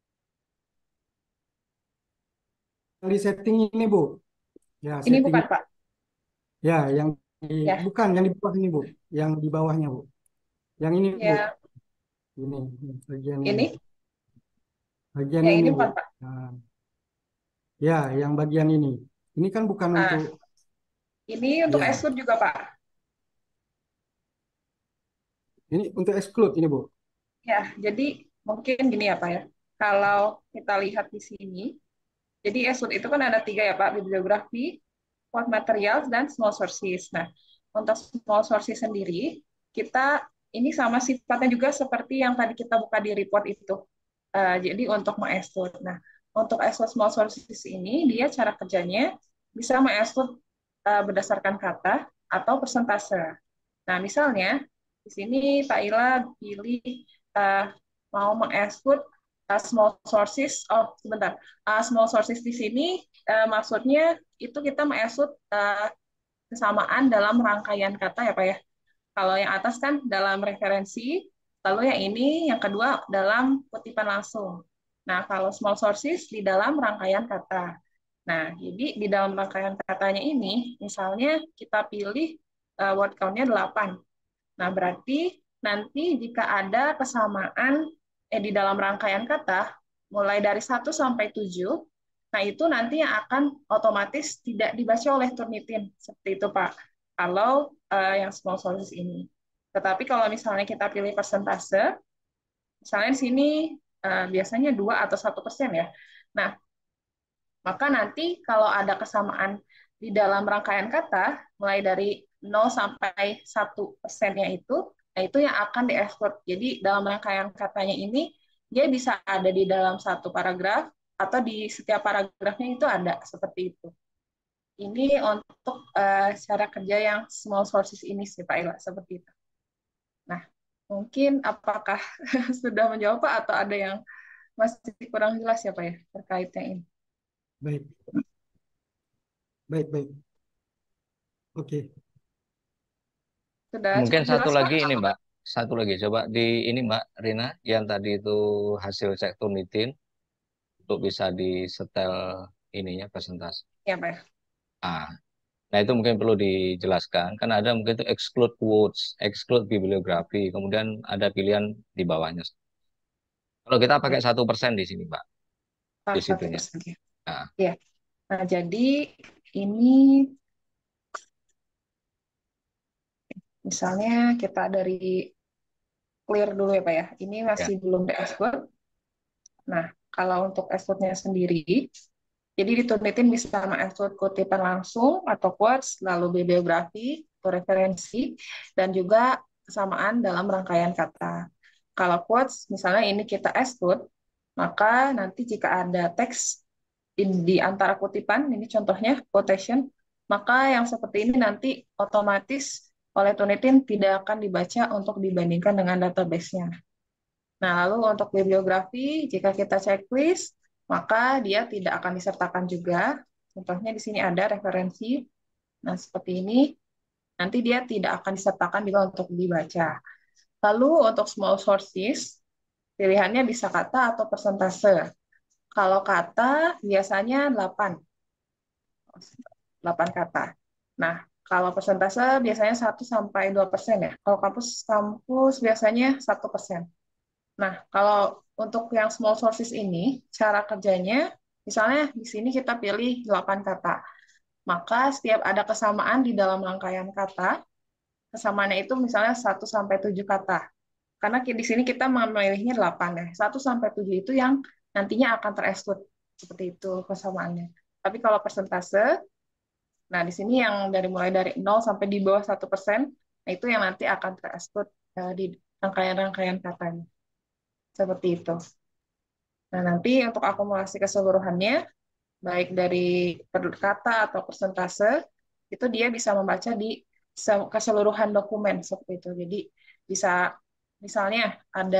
Yang di setting ini, Bu. Ya, Ini setting. bukan, Pak? Ya, yang Ya, bukan yang di bawah ini, Bu. Yang di bawahnya, Bu. Yang ini, Bu. ya, Ini, bagian ini. ini? Bagian Yang ini, ini Bu. bukan, Pak? Nah, ya, yang bagian ini. Ini kan bukan untuk, Nah, ini untuk ya, exclude juga, Pak. ini untuk exclude ini, Bu. Ya, jadi mungkin gini ya, Pak ya. Kalau kita lihat di sini, jadi exclude itu kan ada tiga ya, Pak. Bibliografi, quote materials, dan small sources. Nah, untuk small sources sendiri, kita ini sama sifatnya juga seperti yang tadi kita buka di report itu. Jadi untuk mengexclude. Nah, untuk exclude small sources ini, dia cara kerjanya bisa mengexclude berdasarkan kata atau persentase. Nah, misalnya di sini Pak Ila pilih uh, mau mengexclude small sources. Oh, sebentar. Small sources di sini maksudnya itu kita mengexclude kesamaan dalam rangkaian kata ya Pak ya. Kalau yang atas kan dalam referensi, lalu yang ini yang kedua dalam kutipan langsung. Nah, kalau small sources di dalam rangkaian kata. Nah, jadi di dalam rangkaian katanya ini, misalnya kita pilih word count-nya 8. Nah, berarti nanti jika ada kesamaan di dalam rangkaian kata, mulai dari 1 sampai 7, nah itu nanti yang akan otomatis tidak dibaca oleh Turnitin. Seperti itu, Pak. Kalau yang small sources ini. Tetapi kalau misalnya kita pilih persentase, misalnya di sini biasanya 2 atau 1% ya. Nah, maka nanti kalau ada kesamaan di dalam rangkaian kata, mulai dari 0 sampai 1%-nya itu, nah itu yang akan diekspor. Jadi dalam rangkaian katanya ini, dia bisa ada di dalam satu paragraf, atau di setiap paragrafnya itu ada, seperti itu. Ini untuk cara kerja yang small sources ini sih Pak Ila, seperti itu. Nah, mungkin apakah sudah menjawab Pak, atau ada yang masih kurang jelas ya Pak ya, terkait yang ini? Baik, baik, baik. Oke. Sudah Mungkin cukup satu jelas Pak? lagi ini Mbak, satu lagi coba di ini Mbak Rina, yang tadi itu hasil cek Turnitin untuk bisa disetel ininya presentasi. Ya Pak. Ah, nah itu mungkin perlu dijelaskan, kan ada mungkin itu exclude quotes, exclude bibliografi, kemudian ada pilihan di bawahnya. Kalau kita pakai Ya. 1% di sini Mbak, di Satu situnya. persen ya. Nah, Ya. Nah, jadi ini misalnya kita dari clear dulu ya Pak ya. Ini ya. masih belum di-export. Nah, kalau untuk exportnya sendiri, jadi diturnitin bisa mengekspor kutipan langsung atau quotes, lalu bibliografi atau referensi, dan juga kesamaan dalam rangkaian kata. Kalau quotes, misalnya ini kita export, Maka nanti jika ada teks di antara kutipan, ini contohnya quotation, maka yang seperti ini nanti otomatis oleh Turnitin tidak akan dibaca untuk dibandingkan dengan database-nya. Nah, lalu untuk bibliografi, jika kita checklist, maka dia tidak akan disertakan juga. Contohnya di sini ada referensi. Nah, seperti ini, nanti dia tidak akan disertakan juga untuk dibaca. Lalu untuk small sources, pilihannya bisa kata atau persentase. Kalau kata, biasanya 8 kata. Nah, kalau persentase biasanya 1-2% ya. Kalau kampus biasanya 1%. Nah, kalau untuk yang small sources ini, cara kerjanya, misalnya di sini kita pilih 8 kata. Maka setiap ada kesamaan di dalam rangkaian kata, kesamaannya itu misalnya 1-7 kata. Karena di sini kita memilihnya 8 ya. 1-7 itu yang nantinya akan terekstrut. Seperti itu kesamaannya. Tapi kalau persentase, nah di sini yang mulai dari 0 sampai di bawah 1%, nah itu yang nanti akan terekstrut di rangkaian-rangkaian katanya. Seperti itu. Nah, nanti untuk akumulasi keseluruhannya, baik dari kata atau persentase, itu dia bisa membaca di keseluruhan dokumen seperti itu. Jadi bisa misalnya ada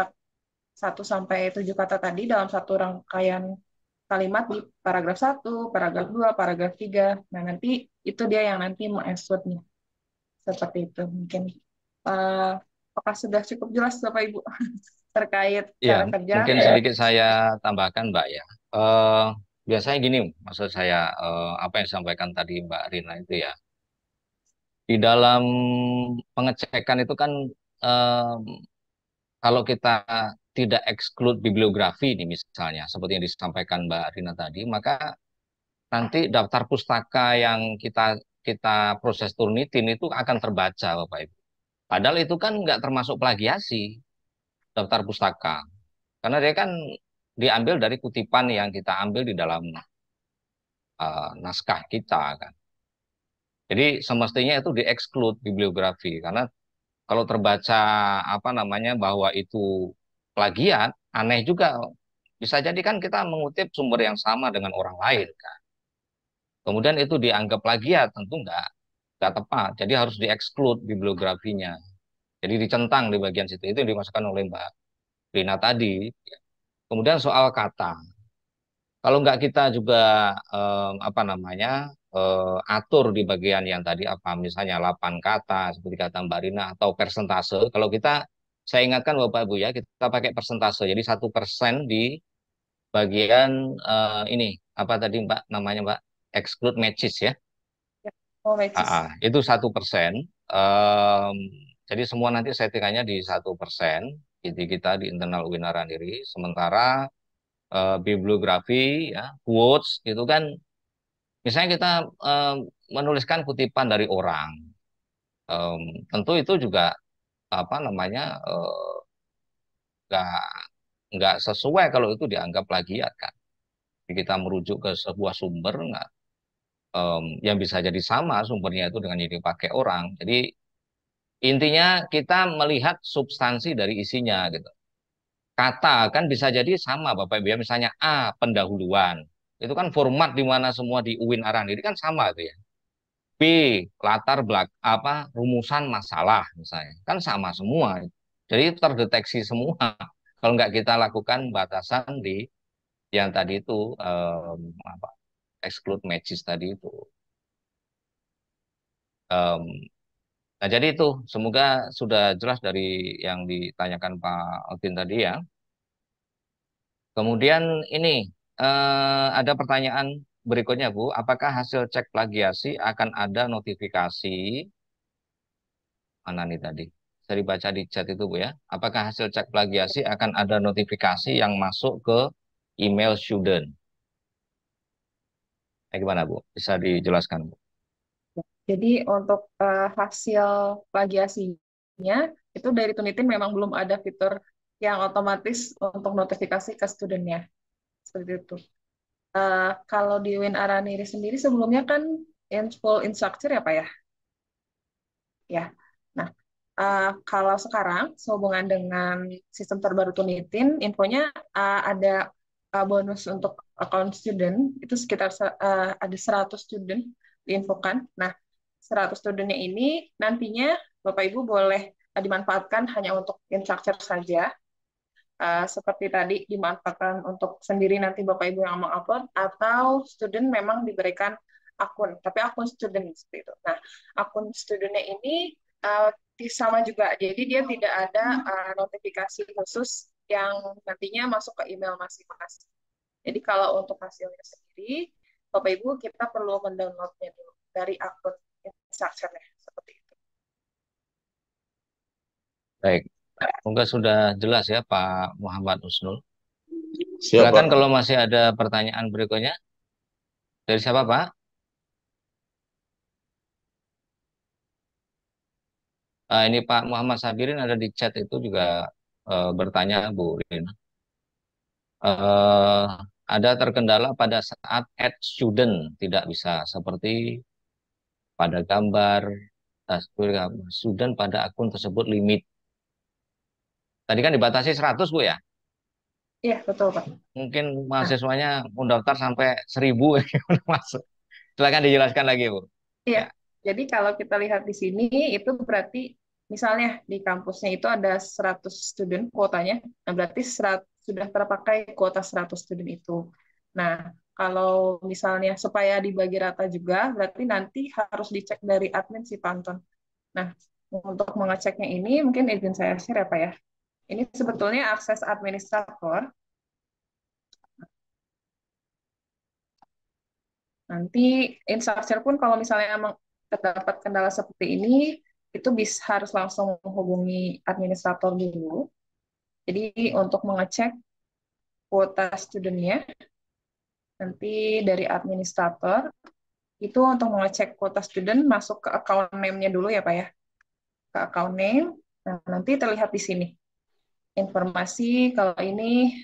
1-7 kata tadi dalam satu rangkaian kalimat di paragraf 1, paragraf 2, paragraf 3. Nah, nanti itu dia yang nanti mengeksplodnya. Seperti itu mungkin. Eh, apakah sudah cukup jelas Bapak Ibu terkait Ya, cara kerja? mungkin sedikit saya tambahkan, Mbak ya. Eh, Biasanya gini, maksud saya apa yang disampaikan tadi Mbak Rina itu ya. Di dalam pengecekan itu kan eh, kalau kita tidak exclude bibliografi ini misalnya, seperti yang disampaikan Mbak Rina tadi, maka nanti daftar pustaka yang kita kita proses Turnitin itu akan terbaca, Bapak Ibu. Padahal itu kan nggak termasuk plagiasi daftar pustaka. Karena dia kan diambil dari kutipan yang kita ambil di dalam naskah kita kan. Jadi semestinya itu di-exclude bibliografi karena kalau terbaca apa namanya bahwa itu plagiat, aneh juga. Bisa jadi kan kita mengutip sumber yang sama dengan orang lain kan. Kemudian itu dianggap plagiat, tentu nggak tepat. Jadi harus di-exclude bibliografinya. Jadi dicentang di bagian situ itu yang dimasukkan oleh Mbak Rina tadi. Kemudian soal kata. Kalau nggak kita juga apa namanya atur di bagian yang tadi apa misalnya 8 kata seperti kata Mbak Rina atau persentase. Kalau kita saya ingatkan Bapak Ibu ya kita pakai persentase. Jadi 1% di bagian ini apa tadi Mbak namanya Mbak exclude matches ya. Oh, matches. Itu 1%. Em, jadi semua nanti settingannya di 1%. Jadi kita di internal Winara sendiri. Sementara bibliografi ya quotes itu kan misalnya kita em, menuliskan kutipan dari orang em, tentu itu juga apa namanya nggak nggak sesuai kalau itu dianggap plagiat kan. Jadi kita merujuk ke sebuah sumber nggak yang bisa jadi sama sumbernya itu dengan yang dipakai orang. Jadi intinya kita melihat substansi dari isinya gitu. Kata kan bisa jadi sama Bapak Ibu ya misalnya A pendahuluan. Itu kan format di mana semua di UIN Arang ini kan sama itu ya. B latar belakang apa rumusan masalah misalnya kan sama semua. Jadi itu terdeteksi semua. Kalau nggak kita lakukan batasan di yang tadi itu apa exclude matches tadi itu. Em, nah jadi itu semoga sudah jelas dari yang ditanyakan Pak Alvin tadi ya. Kemudian ini ada pertanyaan berikutnya Bu, apakah hasil cek plagiasi akan ada notifikasi mana nih tadi? Saya dibaca di chat itu Bu ya. Apakah hasil cek plagiasi akan ada notifikasi yang masuk ke email student? Gimana Bu? Bisa dijelaskan Bu? Jadi untuk hasil plagiasinya itu dari Tunitin memang belum ada fitur yang otomatis untuk notifikasi ke studentnya seperti itu. Kalau di Win Araniri sendiri sebelumnya kan in full instructor ya Pak ya, ya. Nah kalau sekarang sehubungan dengan sistem terbaru Tunitin, infonya ada bonus untuk account student itu sekitar ada 100 student diinfokan. Nah, 100 studentnya ini nantinya Bapak Ibu boleh dimanfaatkan hanya untuk instructor saja. Seperti tadi dimanfaatkan untuk sendiri nanti Bapak Ibu yang mengupload atau student memang diberikan akun, tapi akun student seperti itu. Nah, akun studentnya ini uh, sama juga, jadi dia tidak ada notifikasi khusus yang nantinya masuk ke email masing-masing. Jadi kalau untuk hasilnya sendiri, Bapak Ibu kita perlu mendownloadnya dulu dari akun instructor-nya seperti itu. Baik, semoga sudah jelas ya Pak Muhammad Husnul. Siap, Silakan Pak. kalau masih ada pertanyaan berikutnya. Dari siapa Pak? Ini Pak Muhammad Sabirin ada di chat itu juga bertanya Bu Rina. Eh, ada terkendala pada saat add student tidak bisa seperti pada gambar student pada akun tersebut limit. Tadi kan dibatasi 100 Bu ya? Iya, betul Pak. Mungkin Nah, mahasiswanya mendaftar sampai 1000 masuk. Silakan dijelaskan lagi Bu. iya, Ya. jadi kalau kita lihat di sini itu berarti misalnya di kampusnya itu ada 100 student kuotanya, nah berarti sudah terpakai kuota 100 student itu. Nah, kalau misalnya supaya dibagi rata juga, berarti nanti harus dicek dari admin si Panton. Nah, untuk mengeceknya ini mungkin izin saya share ya Pak ya. Ini sebetulnya akses administrator. Nanti instructor pun kalau misalnya memang terdapat kendala seperti ini, itu bisa harus langsung menghubungi administrator dulu. Jadi untuk mengecek kuota studentnya, nanti dari administrator, itu untuk mengecek kuota student masuk ke account name-nya dulu ya Pak ya. Ke account name, nah nanti terlihat di sini. Informasi kalau ini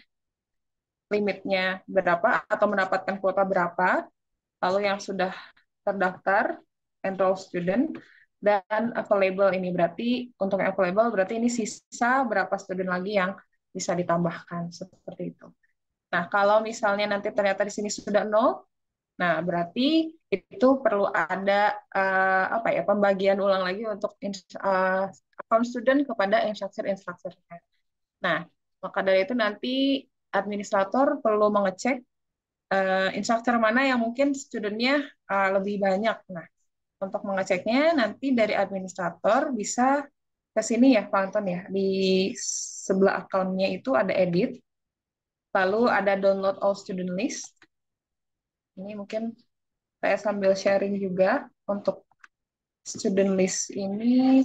limitnya berapa atau mendapatkan kuota berapa, lalu yang sudah terdaftar, enroll student, dan available ini berarti, untuk yang available berarti ini sisa berapa student lagi yang bisa ditambahkan, seperti itu. Nah, kalau misalnya nanti ternyata di sini sudah nol, nah berarti itu perlu ada apa ya, pembagian ulang lagi untuk account student kepada instructor. Nah, maka dari itu nanti administrator perlu mengecek instructor mana yang mungkin studentnya lebih banyak. Nah, untuk mengeceknya nanti dari administrator bisa ke sini ya, Pak Anton ya. Di sebelah akunnya itu ada edit, lalu ada download all student list. Ini mungkin saya sambil sharing juga untuk student list ini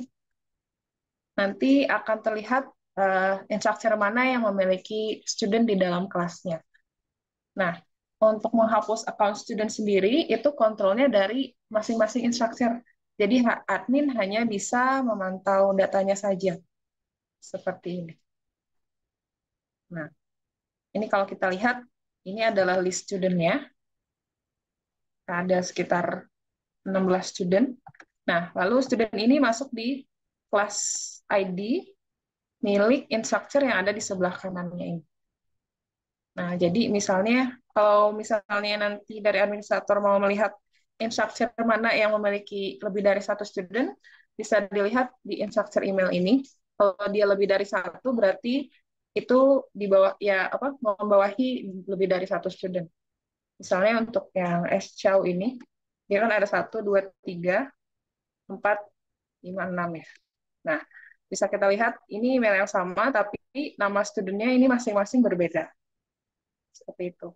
nanti akan terlihat instructor mana yang memiliki student di dalam kelasnya. Nah, untuk menghapus account student sendiri, itu kontrolnya dari masing-masing instructor. Jadi admin hanya bisa memantau datanya saja. Seperti ini. Nah, ini kalau kita lihat, ini adalah list student-nya. Ada sekitar 16 student. Nah, lalu student ini masuk di kelas ID milik instructor yang ada di sebelah kanannya ini. Nah, jadi misalnya, kalau misalnya nanti dari administrator mau melihat instructor mana yang memiliki lebih dari satu student, bisa dilihat di instructor email ini. Kalau dia lebih dari satu, berarti itu di bawah ya apa membawahi lebih dari satu student. Misalnya untuk yang S-Chow ini, dia kan ada 1, 2, 3, 4, 5, 6 ya. Nah, bisa kita lihat ini email yang sama, tapi nama studentnya ini masing-masing berbeda. Seperti itu.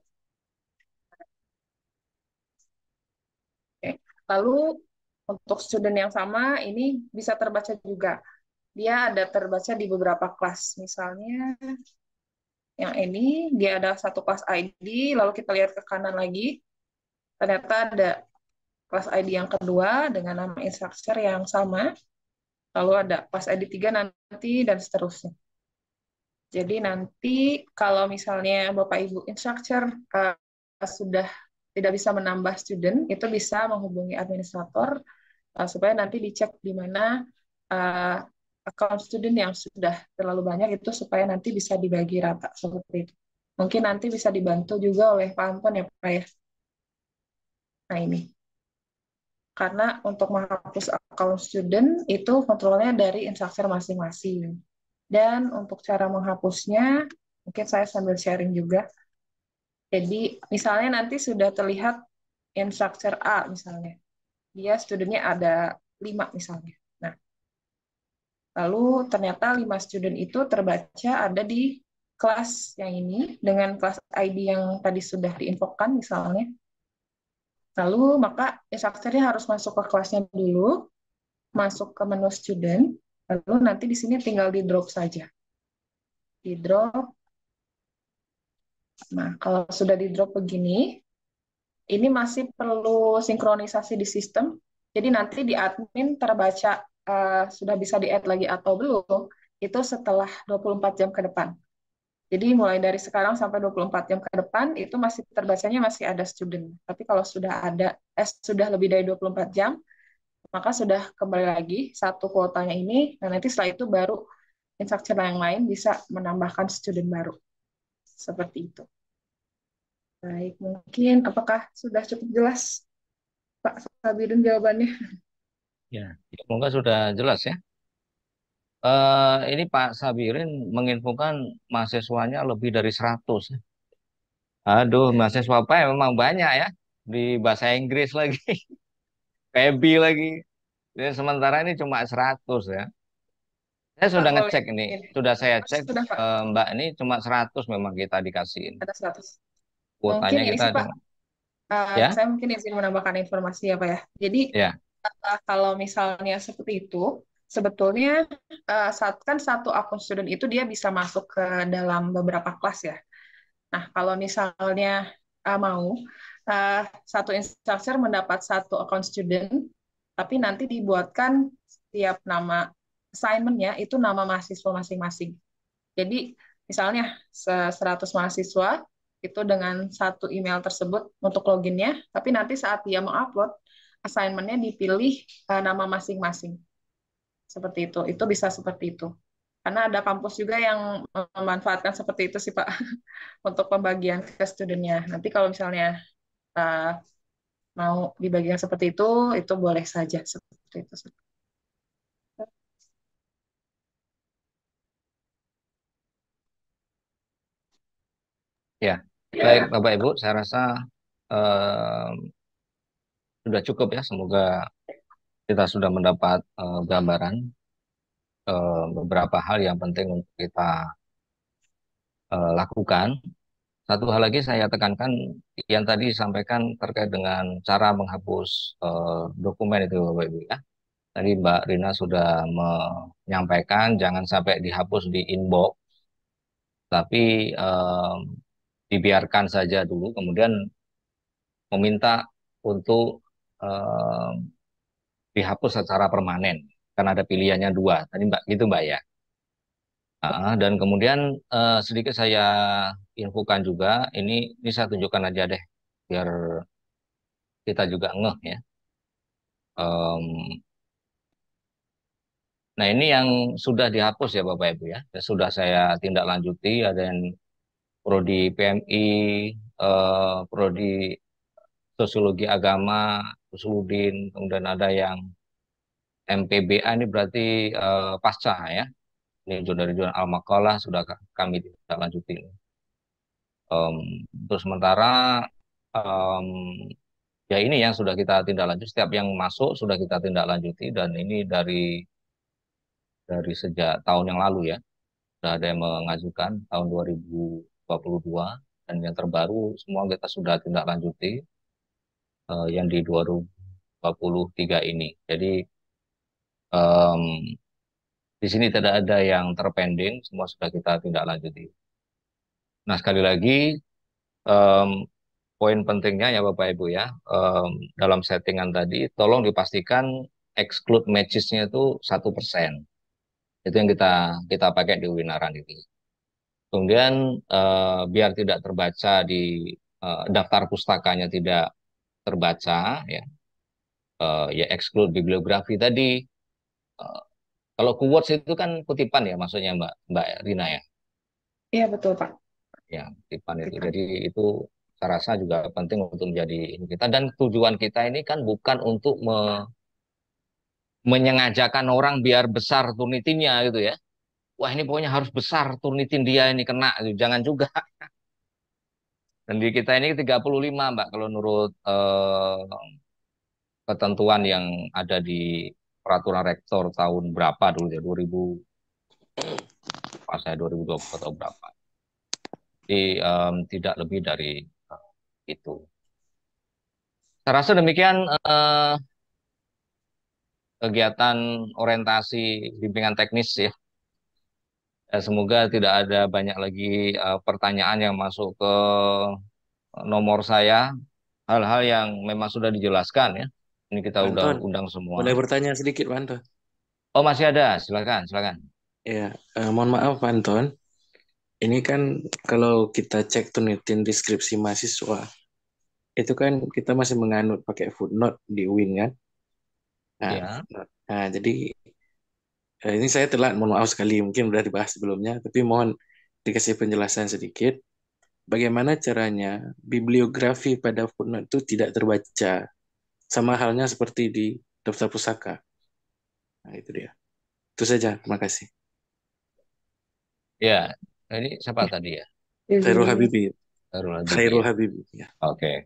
Oke. Lalu untuk student yang sama ini bisa terbaca juga. Dia ada terbaca di beberapa kelas. Misalnya yang ini dia ada satu kelas ID, lalu kita lihat ke kanan lagi, ternyata ada kelas ID yang kedua dengan nama instructor yang sama, lalu ada kelas ID 3 nanti, dan seterusnya. Jadi nanti kalau misalnya Bapak Ibu instructor sudah tidak bisa menambah student, itu bisa menghubungi administrator supaya nanti dicek di mana account student yang sudah terlalu banyak itu supaya nanti bisa dibagi rata seperti itu. Mungkin nanti bisa dibantu juga oleh Pak Anton ya Pak ya. Nah ini, karena untuk menghapus account student itu kontrolnya dari instruktur masing-masing. Dan untuk cara menghapusnya, mungkin saya sambil sharing juga. Jadi misalnya nanti sudah terlihat instruktur A misalnya, dia studentnya ada 5 misalnya. Nah, lalu ternyata 5 student itu terbaca ada di kelas yang ini dengan kelas ID yang tadi sudah diinfokan misalnya. Lalu maka instrukturnya harus masuk ke kelasnya dulu, masuk ke menu student, lalu nanti di sini tinggal di drop saja. Di drop. Nah, kalau sudah di drop begini, ini masih perlu sinkronisasi di sistem. Jadi nanti di admin terbaca sudah bisa di-add lagi atau belum, itu setelah 24 jam ke depan. Jadi mulai dari sekarang sampai 24 jam ke depan, itu masih terbacanya masih ada student. Tapi kalau sudah lebih dari 24 jam, maka sudah kembali lagi satu kuotanya ini, dan nanti setelah itu baru instruktur yang lain bisa menambahkan student baru. Seperti itu. Baik, mungkin apakah sudah cukup jelas, Pak Sabirun, jawabannya? Ya, semoga sudah jelas ya. Ini Pak Sabirin menginfokan mahasiswanya lebih dari 100. Aduh, mahasiswa apa ya memang banyak ya. Di bahasa Inggris lagi, PB lagi. Dan sementara ini cuma 100 ya. Saya Pak, sudah boleh. ngecek ini, sudah saya cek Sudah, Pak. Mbak ini cuma 100 memang kita dikasihin. Ada 100. Mungkin Kuotanya ini kita sih, Pak, cuma ya, saya mungkin izin menambahkan informasi ya, Pak ya. Jadi, ya, kalau misalnya seperti itu, sebetulnya kan satu akun student itu dia bisa masuk ke dalam beberapa kelas ya. Nah, kalau misalnya mau, satu instruktur mendapat satu akun student, tapi nanti dibuatkan setiap nama assignment-nya itu nama mahasiswa masing-masing. Jadi, misalnya 100 mahasiswa itu dengan satu email tersebut untuk loginnya, tapi nanti saat dia mengupload, assignment-nya dipilih nama masing-masing. Seperti itu. Itu bisa seperti itu. Karena ada kampus juga yang memanfaatkan seperti itu sih, Pak, untuk pembagian ke studentnya. Nanti kalau misalnya uh, mau dibagikan seperti itu boleh saja seperti itu. ya. Baik Bapak Ibu, saya rasa eh, sudah cukup ya. Semoga kita sudah mendapat gambaran beberapa hal yang penting untuk kita lakukan. Satu hal lagi saya tekankan yang tadi disampaikan terkait dengan cara menghapus dokumen itu Bapak Ibu ya. Tadi Mbak Rina sudah menyampaikan jangan sampai dihapus di inbox, tapi dibiarkan saja dulu, kemudian meminta untuk eh, dihapus secara permanen. Karena ada pilihannya dua. Tadi Mbak gitu Mbak ya. Dan kemudian sedikit saya infokan juga, ini saya tunjukkan aja deh, biar kita juga ngeh ya. Em, nah ini yang sudah dihapus ya Bapak Ibu ya. Ya, sudah saya tindak lanjuti, ada yang prodi PMI, prodi sosiologi agama, Usuludin, kemudian ada yang MPBA ini berarti pasca ya. Ini dari jurnal Al-Maqalah sudah kami tindak lanjuti. Untuk sementara em, ya ini yang sudah kita tindak lanjut. Setiap yang masuk sudah kita tindak lanjuti dan ini dari sejak tahun yang lalu ya. Sudah ada yang mengajukan tahun 2022 dan yang terbaru semua kita sudah tindak lanjuti yang di 2023 ini. Jadi em, di sini tidak ada yang terpending, semua sudah kita tindak lanjuti. Nah sekali lagi em, poin pentingnya ya Bapak Ibu ya, dalam settingan tadi, tolong dipastikan exclude matches-nya itu 1%. Itu yang kita pakai di webinaran itu. Kemudian biar tidak terbaca di daftar pustakanya tidak terbaca ya, ya exclude bibliografi tadi, Kalau quotes itu kan kutipan ya, maksudnya Mbak Mbak Rina ya. Iya, betul, Pak. Ya, kutipan itu. Kutipan. Jadi itu saya rasa juga penting untuk menjadi ini kita, dan tujuan kita ini kan bukan untuk menyengajakan orang biar besar Turnitinnya gitu ya. Wah, ini pokoknya harus besar Turnitin dia ini kena gitu. Jangan juga. Dan di kita ini 35 Mbak, kalau menurut ketentuan yang ada di peraturan rektor tahun berapa dulu ya, 2000, pas saya 2020 atau berapa. Jadi tidak lebih dari itu. Saya rasa demikian kegiatan orientasi bimbingan teknis ya. Semoga tidak ada banyak lagi pertanyaan yang masuk ke nomor saya. Hal-hal yang memang sudah dijelaskan ya. Ini kita Pak udah Anton, undang semua. boleh bertanya sedikit Pak Anton? Oh, masih ada. Silakan, silakan. Ya, mohon maaf Pak Anton. Ini kan kalau kita cek Turnitin deskripsi mahasiswa, itu kan kita masih menganut pakai footnote di UIN kan? Nah, Ya. nah jadi ini saya telat, mohon maaf sekali, mungkin udah dibahas sebelumnya, tapi mohon dikasih penjelasan sedikit. Bagaimana caranya bibliografi pada footnote itu tidak terbaca, sama halnya seperti di daftar pusaka. Nah, itu dia. Itu saja, terima kasih. Ya, ini siapa Ya, tadi ya? Khairul jadi, Habibi. Darul Habibie Khairul ya. Habibi. Ya. Oke.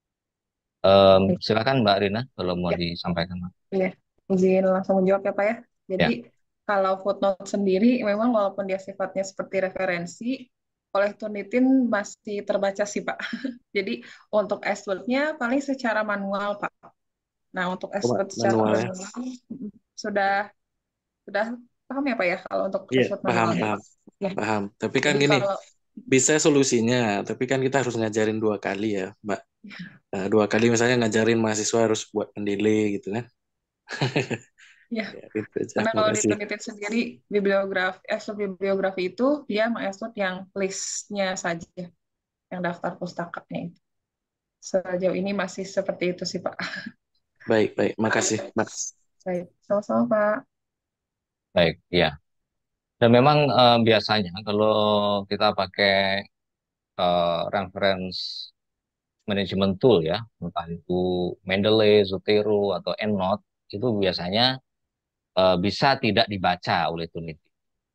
Silakan Mbak Rina kalau mau ya, disampaikan. ya. Izin langsung menjawab ya, Pak ya. Jadi, Ya, kalau footnote sendiri, memang walaupun dia sifatnya seperti referensi, oleh Turnitin masih terbaca sih, Pak. Jadi, untuk exclude-nya paling secara manual, Pak. Nah, untuk Coba exclude secara manual ya. manual, sudah sudah paham ya, Pak ya, kalau untuk Iya, exclude paham, manualnya. paham, Ya, paham. Tapi kan jadi gini, kalau bisa solusinya, tapi kan kita harus ngajarin 2 kali ya, Mbak. Nah, 2 kali misalnya ngajarin mahasiswa harus buat pendelay gitu kan. ya, Ya, itu aja. karena Terima kalau di kasih. Turnitin sendiri, bibliografi itu dia mengeksplor yang listnya saja, yang daftar pustakanya itu. Sejauh ini masih seperti itu sih, Pak. Baik, baik. Makasih, Mbak. Baik, sama-sama, Pak. baik. Ya. Dan memang biasanya kalau kita pakai reference management tool ya, entah itu Mendeley, Zotero, atau EndNote, itu biasanya bisa tidak dibaca oleh Turnitin.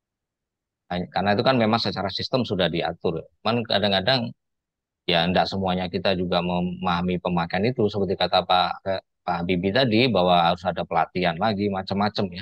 Karena itu kan memang secara sistem sudah diatur. Cuman kadang-kadang ya tidak semuanya kita juga memahami pemakaian itu, seperti kata Pak Habibie tadi, bahwa harus ada pelatihan lagi macam-macam ya.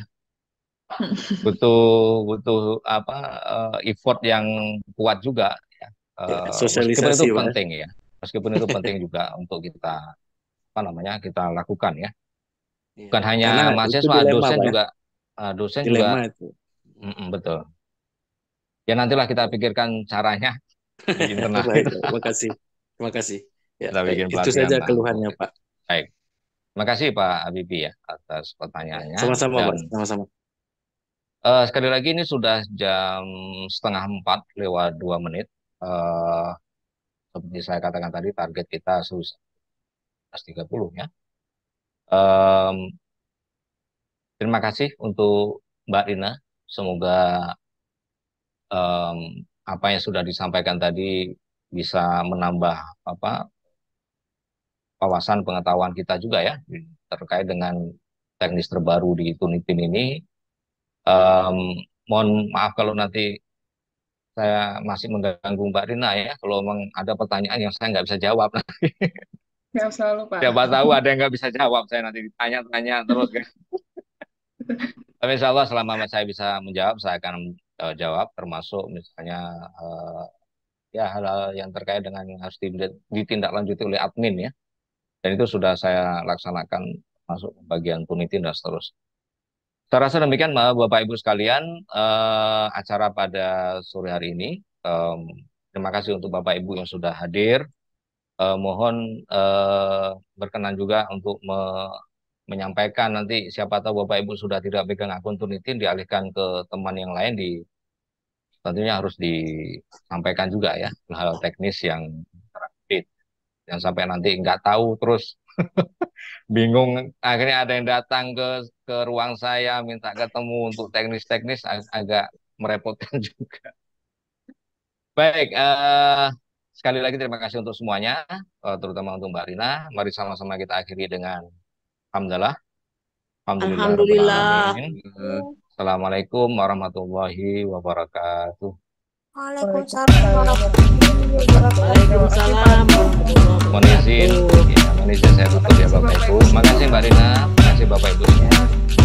Butuh butuh apa effort yang kuat juga ya. Ya, Meskipun itu sosialisasi, Pak. penting ya. Meskipun itu penting juga untuk kita apa namanya kita lakukan ya. Iya. Bukan hanya Karena itu mahasiswa, dilema, dosen Pak ya. juga dosen juga Dilema itu. betul. Ya nantilah kita pikirkan caranya di internal Baik, itu. baik. Makasih. Terima kasih. Ya, Kita baik. bikin Itu pelatihan saja lah untuk keluhannya, itu. Pak. Baik. Terima kasih Pak Habibie ya atas Ya, pertanyaannya. sama-sama, Dan Pak. Sama-sama. sekali lagi ini sudah jam setengah 4 lewat 2 menit. Eh, Seperti saya katakan tadi, target kita 11.30 ya. Em, Terima kasih untuk Mbak Rina. Semoga em, apa yang sudah disampaikan tadi bisa menambah apa wawasan pengetahuan kita juga ya terkait dengan teknis terbaru di Tunitin ini. Em, Mohon maaf kalau nanti saya masih mengganggu Mbak Rina ya. Kalau memang ada pertanyaan yang saya nggak bisa jawab, Ya, selalu, Pak. siapa tahu ada yang nggak bisa jawab, saya nanti ditanya-tanya terus kan. Tapi insya Allah selama saya bisa menjawab, saya akan jawab, termasuk misalnya ya hal-hal yang terkait dengan yang harus ditindaklanjuti oleh admin ya. Dan itu sudah saya laksanakan masuk bagian punitin dan seterusnya. Saya rasa demikian Bapak Ibu sekalian acara pada sore hari ini. Terima kasih untuk Bapak Ibu yang sudah hadir. Mohon berkenan juga untuk menyampaikan nanti siapa tahu Bapak Ibu sudah tidak pegang akun Tunitin dialihkan ke teman yang lain tentunya harus disampaikan juga ya hal-hal teknis yang terupdate. Jangan sampai nanti nggak tahu terus Bingung. Akhirnya ada yang datang ke ruang saya minta ketemu untuk teknis-teknis, agak merepotkan juga. Baik, sekali lagi terima kasih untuk semuanya, terutama untuk Mbak Rina. Mari sama-sama kita akhiri dengan hamdalah. Alhamdulillahirabbil Alhamdulillah. alamin. Assalamualaikum warahmatullahi wabarakatuh. Waalaikumsalam warahmatullahi wabarakatuh. Waalaikumsalam warahmatullahi Mohon izin, wabarakatuh. ya, mohon izin saya tutup ya Bapak Ibu. Terima kasih Mbak Rina, terima kasih Bapak Ibu semua.